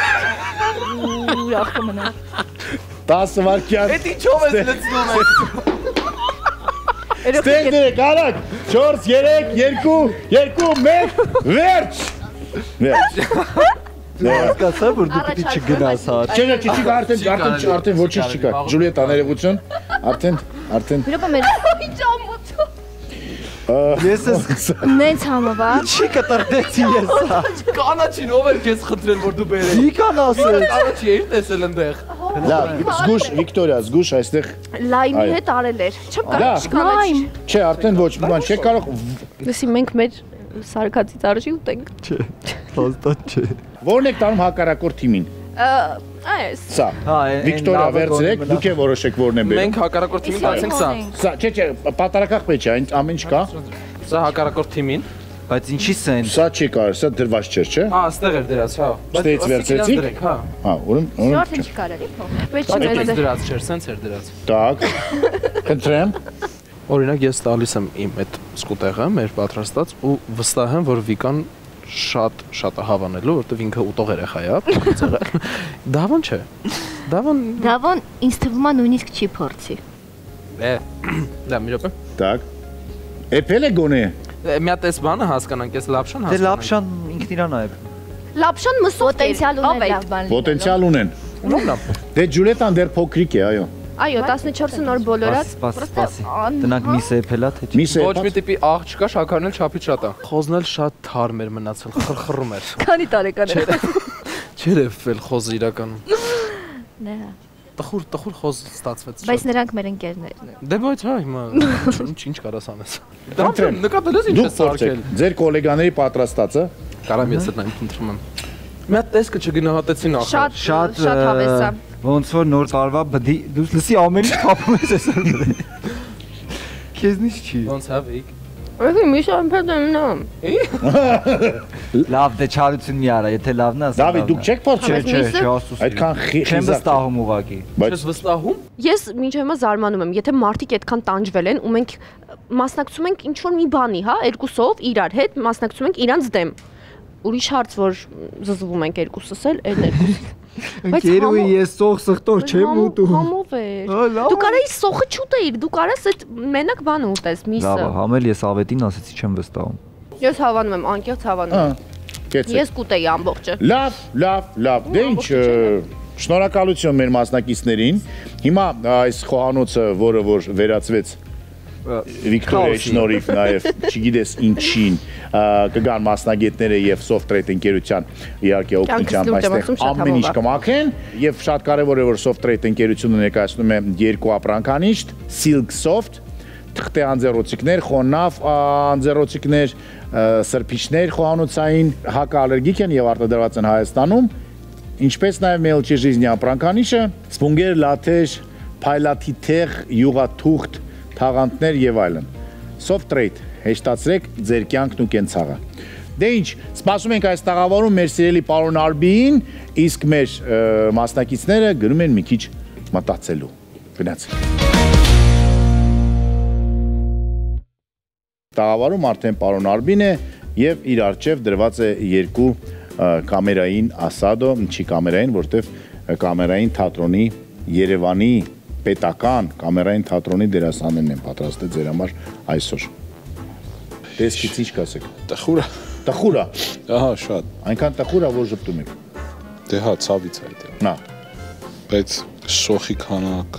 [SPEAKER 6] Ուրախ կմնա։
[SPEAKER 1] տասը վայրկյան։
[SPEAKER 3] Էդ ինչով ես լցնում եք։
[SPEAKER 1] Ստեղ դրեք, արագ։ չորս, երեք, երկու, երկու, մեկ, վերջ։ Վերջ։
[SPEAKER 4] Հասկացա որ դու պիտի չգնաս հա։
[SPEAKER 1] Չէ, չէ, չի կա արդեն, արդեն արդեն ոչինչ չկա։ Ջուլիետա ներողություն։ Արդեն, արդեն։
[SPEAKER 6] Մի րոպե մեր
[SPEAKER 2] Ինչ ամոթ։
[SPEAKER 4] Ես ես
[SPEAKER 6] նենց համով է։
[SPEAKER 4] չի կտրտեցի ես հա։
[SPEAKER 3] Կանաչին ով էր քեզ խնդրել որ դու բերես։
[SPEAKER 4] Իկան ասել։
[SPEAKER 3] Կանաչի էի տեսել այնտեղ։
[SPEAKER 1] Լավ, զգուշ, Վիկտորիա, զգուշ այստեղ։
[SPEAKER 2] Լայմի հետ արել էր։ Չեմ կարող չկանաչ։
[SPEAKER 6] Լայմ։
[SPEAKER 1] Չէ, արդեն ոչ մի բան չի կարող։
[SPEAKER 2] Լսի մենք մեր սարկածից արժի ուտենք։
[SPEAKER 4] Չէ, հաստատ չէ։
[SPEAKER 1] Որն եք տանում հակառակորդ թիմին։
[SPEAKER 2] Այս։
[SPEAKER 1] Սա։
[SPEAKER 4] Հա, այն
[SPEAKER 1] Վիկտորիա վերցրեք, դուք եք որոշեք որն են բերում։
[SPEAKER 3] Մենք հակառակորդ թիմին տացենք սա։
[SPEAKER 1] Սա, չէ, չէ, պատարակախ չէ, այն ամեն ինչ կա։
[SPEAKER 3] Սա հակառակորդ թիմին։
[SPEAKER 4] բայց ինչի սեն։
[SPEAKER 1] Սա չի կարող, սա դրված չէր, չէ։
[SPEAKER 3] Ահա, այստեղ էր դրած, հա։
[SPEAKER 1] Ստեից վերցրեցիք։
[SPEAKER 3] Հա։
[SPEAKER 1] Հա, ուրեմն, ուրեմն։
[SPEAKER 6] Շորտը չի կարելի փոխել։
[SPEAKER 2] Բայց
[SPEAKER 3] Այդպես
[SPEAKER 2] չնայած
[SPEAKER 3] դրած չէր, սենց էր դրած։
[SPEAKER 1] Так։ Խնդրեմ։
[SPEAKER 3] Օրինակ ես տալիս եմ իմ այդ սկուտեղը, մեր պատրաստած ու վստահ եմ, որ Վիկան շատ շատ հավանելու, որովհետև ինքը ուտող երեխա է, եղել։ Դավոն չէ։ Դավոն
[SPEAKER 6] Դավոն ինձ թվում է նույնիսկ չի փորձի։
[SPEAKER 3] Է, դա մի րոպե։
[SPEAKER 1] Так։ Էփել է գոնե։
[SPEAKER 3] Մի հատ էս բանը հասկանանք, էս լապշան
[SPEAKER 4] Դե
[SPEAKER 3] հասկանանք։
[SPEAKER 4] լապշան ինքն իրան է։
[SPEAKER 2] Լապշան մսուկ
[SPEAKER 6] Պոտենցիալ ունեն լավ բան։
[SPEAKER 1] Պոտենցիալ ունեն։ Դե Ջուլիետան դեռ փոքրիկ է, այո։
[SPEAKER 2] Այո, տասնչորսը նոր բոլորած,
[SPEAKER 4] Սպասի։ Տնանք միսը էփելա թե չի։
[SPEAKER 1] Միսը
[SPEAKER 3] Ոչ մի տիպի աղ չկա, շաքարն էլ չափից շատ է։ Խոզն էլ շատ թարմ էր մնացել, խրխռում էր։
[SPEAKER 2] քանի տարեկան է։
[SPEAKER 3] Չէր էփել խոզը իրականում։
[SPEAKER 6] Դա։
[SPEAKER 3] Տխուր, տխուր խոզ ստացվեց։
[SPEAKER 6] Բայց նրանք մեր ընկերներն են։
[SPEAKER 3] Դե բայց հա, հիմա ինչ կարաս անես։ Դա նկատել ես ինչ է սարքել։
[SPEAKER 1] Ձեր գոլեգաների պատրաստածը
[SPEAKER 3] Կարամ ես դրանք ընտրում եմ։ Մի հատ տեսքը չգնահատեցին ախր։
[SPEAKER 2] Շատ
[SPEAKER 4] Շատ
[SPEAKER 2] շատ հավես է։
[SPEAKER 4] ոնց որ նոր տարվա բդի դու լսի ամեն ինչ փափում ես այսօր։ Քեզնից չի։
[SPEAKER 3] Ոնց հավիկ։
[SPEAKER 2] Ահա միշտ ամփոփն է։
[SPEAKER 4] Լավ դե չարություն մի արա, եթե լավն է ասա։
[SPEAKER 1] Դավիթ դուք չեք փորձել։
[SPEAKER 4] Չէ, չէ, չէ, աստուծո։
[SPEAKER 1] Այդքան
[SPEAKER 4] Չեմ վստահում ուղակի։
[SPEAKER 3] Չես վստահում։
[SPEAKER 2] Ես մինչև հիմա զարմանում եմ, եթե մարդիկ այդքան տանջվել են ու մենք մասնակցում ենք ինչ որ մի բանի, հա, երկուսով իրար հետ մասնակցում ենք իրանց դեմ։ Ուրիշ հարց որ զզվում ենք երկուսս էլ, այն երկուսը։
[SPEAKER 4] Ընկերուի ես սող սխտոր չեմ ուտում։
[SPEAKER 2] Համով էր։ Դու կարայի սոխը չուտեիր, դու կարաս այդ մենակ բանը ուտես, միսը։
[SPEAKER 4] Լավ, համել ես ավետին ասեցի չեմ վստահում։
[SPEAKER 2] Ես հավանում եմ, անկեղծ հավանում եմ։
[SPEAKER 1] Կեցեք։
[SPEAKER 2] Ես կուտեի ամբողջը։
[SPEAKER 1] Լավ, լավ, լավ։ Դե ինչ, շնորհակալություն մեր մասնակիցներին։ Հիմա այս խոհանոցը, որը որ վերածվեց Վիկտորիայի շնորհիվ նաև, չգիտես ինչին, կգան մասնագետները եւ Soft-Trade ընկերության իհարկե օգնությամբ այստեղ ամեն ինչ կմաքրեն եւ շատ կարեւոր է որ Soft-Trade ընկերությունը ներկայացնում է երկու ապրանքանիշ Silk Soft թղթե անձեռոցիկներ, խոնավ անձեռոցիկներ, սրբիչներ խոհանոցային հակաալերգիկ են եւ արտադրված են Հայաստանում, ինչպես նաեւ Melchi Жизни ապրանքանիշը, սպունգեր, լաթեր, փայլաթիթեղ, յուղաթուղթ թաղանթներ եւ այլն։ Soft-Trade հեշտացրեք ձեր կյանքն ու կենցաղը։ Դե ինչ, սպասում ենք այս տաղավարում մեր սիրելի պարոն Արբիին, իսկ մեր մասնակիցները գնում են մի քիչ մտածելու։ Գնացեք։ Տաղավարում արդեն պարոն Արբին է եւ իր առջեւ դրված է երկու կամերային ասադո, ինչի կամերային, որտեվ կամերային թատրոնի Երևանի պետական կամերային թատրոնի դերասաններն են պատրաստել ձեր համար այսօր։ Տեսքից ինչ կասեք։
[SPEAKER 5] Տխուր է։
[SPEAKER 1] Տխուր է։
[SPEAKER 5] Ահա, շատ։
[SPEAKER 1] Այնքան տխուր է, որ ժպտում եք։
[SPEAKER 5] Դե հա, ցավից է դա։
[SPEAKER 1] Նա։
[SPEAKER 5] Բայց սոխի քանակ։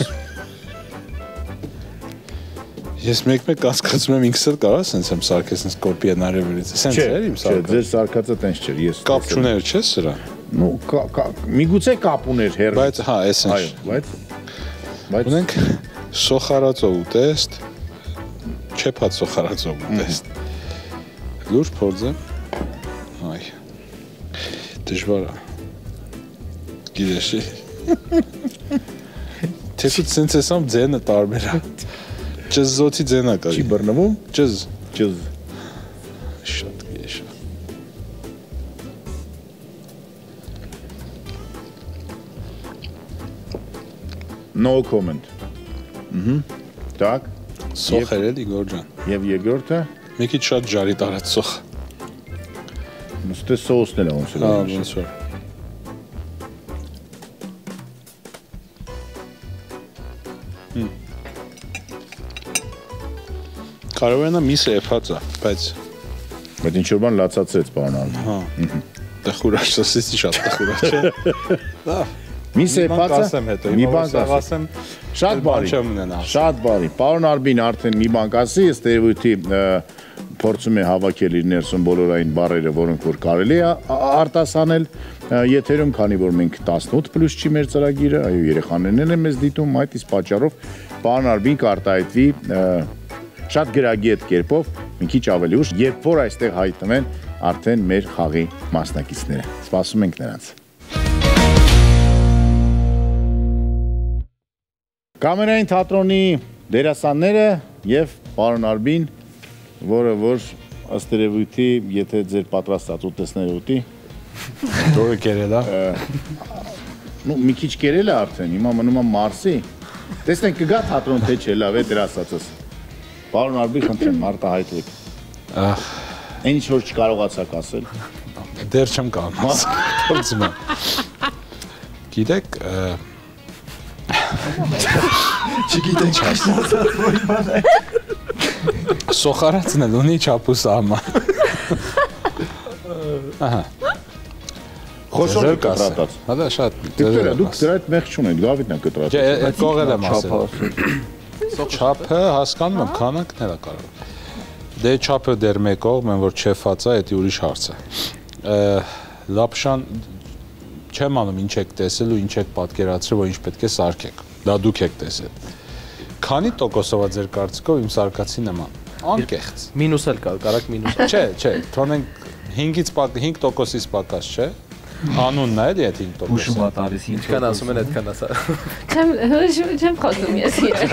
[SPEAKER 5] Ես մեկ-մեկ կասկածում եմ ինքս էլ կարա սենց եմ սարքել սենց կոպի են արևելից։ Սենց էր իմ սարքը։
[SPEAKER 1] Չէ, ձեր սարքածը տենց չէր, ես։
[SPEAKER 5] Կապ չուներ, չէ՞ սրա։
[SPEAKER 1] Ну, միգուցե կապ ուներ հեր։
[SPEAKER 5] Բայց հա, էս է։
[SPEAKER 1] Այո, բայց բայց
[SPEAKER 5] ունենք սոխարածո ուտեստ, չեփած սոխարածո ուտեստ։ Լուրջ փորձեմ։ Այ։ Դժվար է։ Գիտես։ Տեսուց սենց էսամ ձենը տարբեր է։ Ճզզոցի ձենա կա։
[SPEAKER 1] Չի բռնվում։
[SPEAKER 5] Ճզ,
[SPEAKER 1] ճզ։
[SPEAKER 5] Շատ գեշ։
[SPEAKER 1] No comment։ Ահա։ Так։
[SPEAKER 5] Սոխեր էլի Գորջան։
[SPEAKER 1] Եվ երկրորդը
[SPEAKER 5] Մի քիչ շատ ջարի տարած սոխ։
[SPEAKER 1] Մստե սոուսն է ոնց է։
[SPEAKER 5] Հա, ոնց որ։ Կարող է նա միսը էփած է, բայց
[SPEAKER 1] Բայց ինչ որ բան լացացրեց պարոն Արմեն։
[SPEAKER 5] հա։ Տխուր ասեցի շատ տխուր է, չէ։ Լավ։
[SPEAKER 1] Միսը էփածը։ Մի բան
[SPEAKER 5] ասեմ։
[SPEAKER 1] Շատ բարի։
[SPEAKER 5] Չեմ ունենա։
[SPEAKER 1] Շատ բարի։ Պարոն Արբին արդեն մի բան կասի, ըստ երևույթի փորձում է հավաքել իր ներսում բոլոր այն բառերը, որոնք որ կարելի է արտասանել եթերում, քանի որ մենք տասնութ պլյուս չի մեր ծրագիրը, այո, երեխաներն են մեզ դիտում, այդ իսկ պատճառով պարոն Արբին կարտահայտվի շատ գրագետ կերպով մի քիչ ավելի ուշ, երբ որ այստեղ հայտնվեն արդեն մեր խաղի մասնակիցները։ Սպասում ենք նրանց։ Կամերային թատրոնի դերասանները եւ պարոն Արբին, որը որ ըստ երևույթի, եթե ձեր պատրաստած ուտեսները ուտի,
[SPEAKER 5] Դուրը կերել է։
[SPEAKER 1] Ну, մի քիչ կերել է արդեն, հիմա մնում է մարսի։ Տեսնենք կգա թատրոն թե չէ, լավ է դեր ասածս։ Պարոն Արբին, խնդրեմ, արտահայտվեք։ Ինչ որ չկարողացաք ասել։
[SPEAKER 5] Դեռ չեմ կարող։ Փորձում եմ։ Գիտեք,
[SPEAKER 4] Չգիտենք չասած որի բան է։
[SPEAKER 5] Սոխարածն էլ ունի չափ ու սահման։ Ահա։
[SPEAKER 1] Խոշոր կտրատած։
[SPEAKER 5] Հələ շատ։
[SPEAKER 1] Դուք դրա հետ մեղք չունեք, Դավիթն է կտրատած։
[SPEAKER 5] Չէ, այդ կողել եմ ասել։ Չափը հասկանում եմ, քանակն էլ է կարող։ Դե չափը դեռ մեկ կողմ եմ, որ չեֆած է, դա ուրիշ հարց է։ Լապշան չեմ անում ինչ եք տեսել ու ինչ եք պատկերացրել, որ ինչ պետք է սարքեք։ Դա դուք եք տեսել։ Քանի տոկոսով է ձեր կարծիքով իմ սարկացի նման։ Անկեղծ։
[SPEAKER 3] Մինուս էլ կա, կարակ մինուս։
[SPEAKER 5] Չէ, չէ, թողնենք հինգից հինգ տոկոսից պակաս չէ։ Անունն է էլի այդ հինգ տոկոսը։
[SPEAKER 4] Ուշում է տալիս ինչ
[SPEAKER 3] Ինչքան ասում են, այդքան ասա։
[SPEAKER 6] Չեմ չեմ խոսում ես իրար։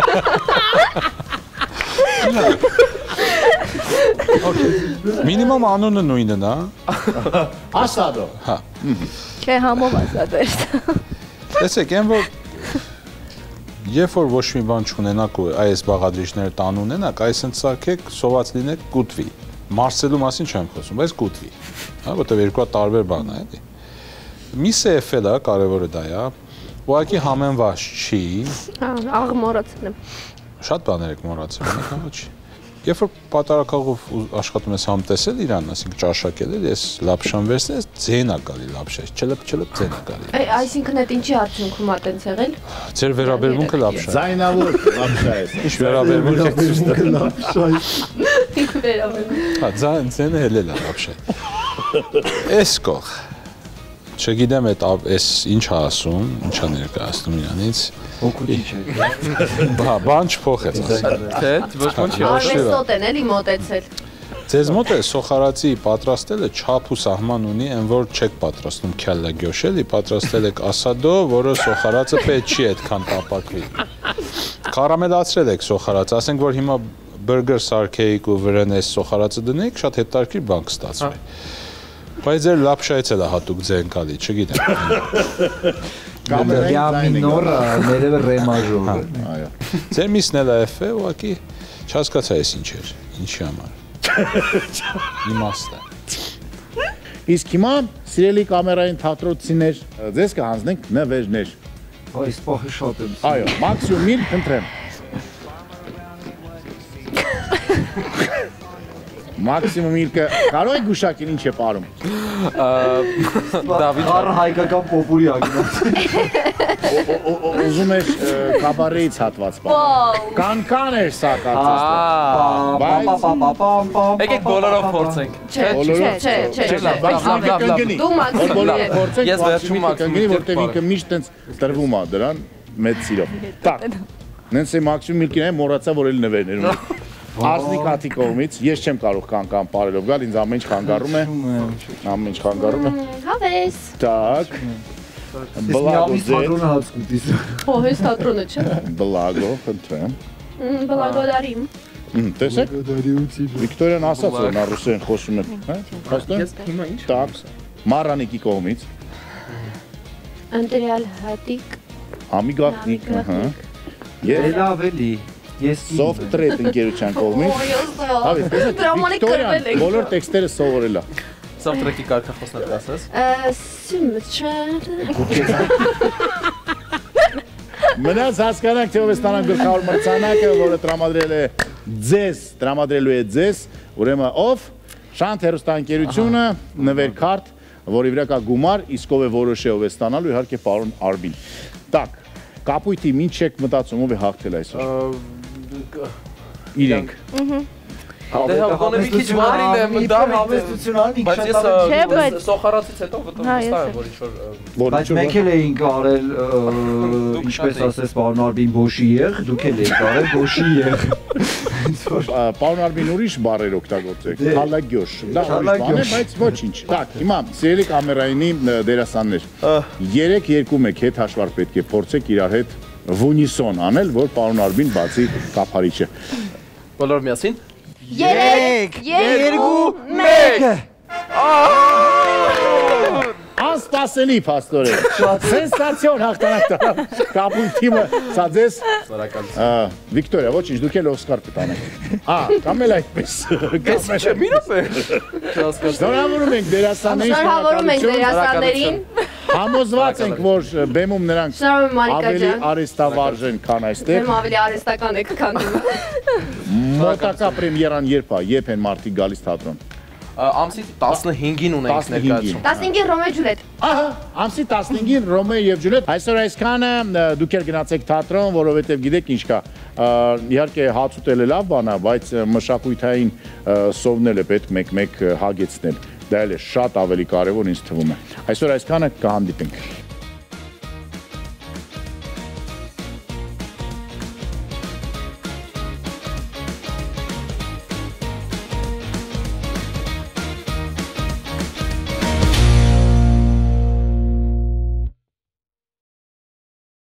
[SPEAKER 5] Մինիմում անունը նույնն է։
[SPEAKER 1] Ասադո։
[SPEAKER 5] Հա։
[SPEAKER 6] Չէ, համով ասած։
[SPEAKER 5] Տեսեք, այն որ երբ որ ոչ մի բան չունենաք ու այս բաղադրիչները տան ունենաք, այս ընդ սարքեք, սոված լինեք կուտվի։ Մարսելու մասին չեմ խոսում, բայց կուտվի։ Հա, որտեղ երկու տարբեր բան է, էլի։ Միսը էֆել է, կարևորը դա է։ Ուղղակի համենված չի։
[SPEAKER 2] Աղ մոռացել եմ։
[SPEAKER 5] Շատ բաներ եք մոռացել, հա, չի։ Երբ որ պատարակաղով աշխատում ես համտեսել իրան, ասենք ճաշակել էլ, ես լապշան վերցնել, ես ձեն է գալի լապշա, չլպ չլպ ձեն է գալի։
[SPEAKER 2] Այսինքն այդ ինչի արդյունքում ա տենց եղել։
[SPEAKER 5] Ձեր վերաբերմունքը լապշա։
[SPEAKER 1] Ձայնավոր լապշա է։
[SPEAKER 5] Ինչ վերաբերմունքը
[SPEAKER 4] լապշա։
[SPEAKER 5] Հա, ձայն ձենը հելել է լապշա։ Էս կող։ Չգիտեմ այդ էս ինչ է ասում, ինչ է ներկայացնում իրանից։
[SPEAKER 4] Օգուտի չէ։
[SPEAKER 5] Բա, բան չփոխեց ասել։
[SPEAKER 3] Թե ոչ ոք չի ասել։
[SPEAKER 2] Արվեստոտ են էլի մոտեցել։
[SPEAKER 5] Ձեզ մոտ է սոխարացի պատրաստելը չափ ու սահման ունի, այն որ չեք պատրաստում քյալլա գյոշ էլի, պատրաստել եք ասադո, որը սոխարացը պետք չի այդքան տապակվի։ Կարամելացրել եք սոխարացը, ասենք որ հիմա բուրգեր սարքեիք ու վրան էս սոխարացը դնեիք, շատ հետաքրքիր բան կստացվի։ Բայց ձեր լապշայից էլ է հատուկ ձեն գալի, չգիտեմ։
[SPEAKER 4] Կամերայից մինոր, ներևը ռե մաժոր։
[SPEAKER 1] Այո։
[SPEAKER 5] Ձեր միսն էլ է էֆ է, ուղղակի չհասկացա ես ինչ էր, ինչի համար։ Իմաստ է։
[SPEAKER 1] Իսկ հիմա սիրելի կամերային թատրոնցիներ, ձեզ կհանձնենք նվերներ։
[SPEAKER 4] Այս պահը շատ եմ։
[SPEAKER 1] Այո, մաքսիմում միլ ընտրեմ։ Մաքսիմում միլքը կարող եք գուշակել ինչ է պարում։
[SPEAKER 3] Դավիթ
[SPEAKER 4] Առ հայկական պոպուլի ագնաց։
[SPEAKER 1] Ուզում ես կաբարեից հատված պարում։ Կանկան էր սա կարծես։
[SPEAKER 3] Եկեք բոլորով փորձենք։
[SPEAKER 2] Չէ, չէ, չէ, չէ։ Դու մաքսիմում
[SPEAKER 3] Ես վերջում մաքսիմում
[SPEAKER 1] որտեղ ինքը միշտ տենց տրվում է դրան մեծ սիրով։ Տակ։ Նենց է մաքսիմում միլքին է մոռացա որ էլ նվերներ ունի։ Արզնիկ հատի կողմից ես չեմ կարող կան-կան պարելով գալ, ինձ ամեն ինչ խանգարում է։ Ամեն ինչ խանգարում է։
[SPEAKER 2] Հավես։
[SPEAKER 1] Так։ Բլագո ձեր։
[SPEAKER 4] Թատրոնը հաց կուտիս։
[SPEAKER 2] Հո, հես թատրոնը չէ։
[SPEAKER 1] Բլագո, խնդրեմ։
[SPEAKER 2] Բլագոդարիմ։
[SPEAKER 1] Տեսեք։ Վիկտորիան ասաց որ նա ռուսերեն խոսում է, հա՞։ Հասկանում։
[SPEAKER 3] Հիմա ինչ։
[SPEAKER 1] Так։ Մարանիկի կողմից։
[SPEAKER 2] Ընտրյալ հատիկ։
[SPEAKER 1] Ամիգատնիկ, ահա։ Եվ
[SPEAKER 4] Լավ էլի։ Ես
[SPEAKER 1] soft trade ընկերության կողմից։ Հավի, Վիկտորիան բոլոր տեքստերը սովորել է։
[SPEAKER 3] Soft track-ի կարգախոսներ կասես։
[SPEAKER 2] Սիմչար։
[SPEAKER 1] Մնաց հասկանանք թե ով է ստանան գլխավոր մրցանակը, որը տրամադրել է ձեզ, տրամադրելու է ձեզ, ուրեմն ով Շանթ հեռուստաընկերությունը, նվերքարտ, որի վրա կա գումար, իսկ ով է որոշե ով է ստանալու, իհարկե պարոն Արբին։ Так, կապույտի ինչ եք մտածում ով է հաղթել այսօր։ Իրենք։
[SPEAKER 3] Դե հա գոնե մի քիչ մարին եմ Դավիթ
[SPEAKER 4] հավեստությունն ինքն
[SPEAKER 3] բայց ես
[SPEAKER 2] Չէ, բայց-
[SPEAKER 3] սոխարացից հետո վտանգ վստահ եմ որ ինչ որ
[SPEAKER 4] Բայց մենք էլ էինք արել, ինչպես ասես պարոն Արբին Բոշի եղ, դուք էլ եք արել Բոշի եղ։
[SPEAKER 1] Պարոն Արբին ուրիշ բառեր օգտագործեք,
[SPEAKER 4] Դե-
[SPEAKER 1] քալագյոշ, դա ուրիշ բան է,
[SPEAKER 4] Քալագյոշ։
[SPEAKER 1] բայց ոչինչ։ Так, հիմա սիրելի կամերայինի դերասաններ, երեք երկու մեկ հետ հաշվար պետք է փորձեք իրար հետ վունիսոն անել, որ պարոն Արբին բացի կափարիչը։
[SPEAKER 3] բոլոր միասին
[SPEAKER 2] Երեք, երկու,
[SPEAKER 4] մեկ։
[SPEAKER 1] Անսպասելի փաստորեն։ Սենսացիոն հաղթանակ տարավ Կապույտ թիմը։ Սա ձեզ Վիկտորիա, ոչինչ, դուք էլ Օսկար կտանեք։ Ա, կամ էլ այդպես։
[SPEAKER 3] Չէ, մի րոպե։
[SPEAKER 1] Շնորհավորում ենք դերասաններին։
[SPEAKER 2] Շնորհավորում ենք դերասաններին։
[SPEAKER 1] Համոզված ենք, որ բեմում նրանք
[SPEAKER 2] Շնորհավորում Մարիկա
[SPEAKER 1] ավելի
[SPEAKER 2] ջան։
[SPEAKER 1] արեստավարժ են, քան այստեղ։
[SPEAKER 2] Բեմ ավելի արեստական եք, քան դու։
[SPEAKER 1] Մոտակա պրեմիերան երբ է, երբ են մարդիկ գալիս թատրոն։
[SPEAKER 3] Ամսի տասնհինգին ունենք ներկայացում։
[SPEAKER 2] տասնհինգին Ռոմեո Ջուլիետ։
[SPEAKER 1] Ահա, ամսի տասնհինգին Ռոմեո եւ Ջուլիետ։ Այսօր այսքանը դուք ել գնացեք թատրոն, որովհետեւ գիտեք ինչ կա։ Իհարկե հաց ուտելը լավ բան է, բայց մշակույթային սովնելը պետք մեկ-մեկ հագեցնել։ Դա էլ է շատ ավելի կարևոր ինձ թվում է։ Այսօր այսքանը կհանդիպենք։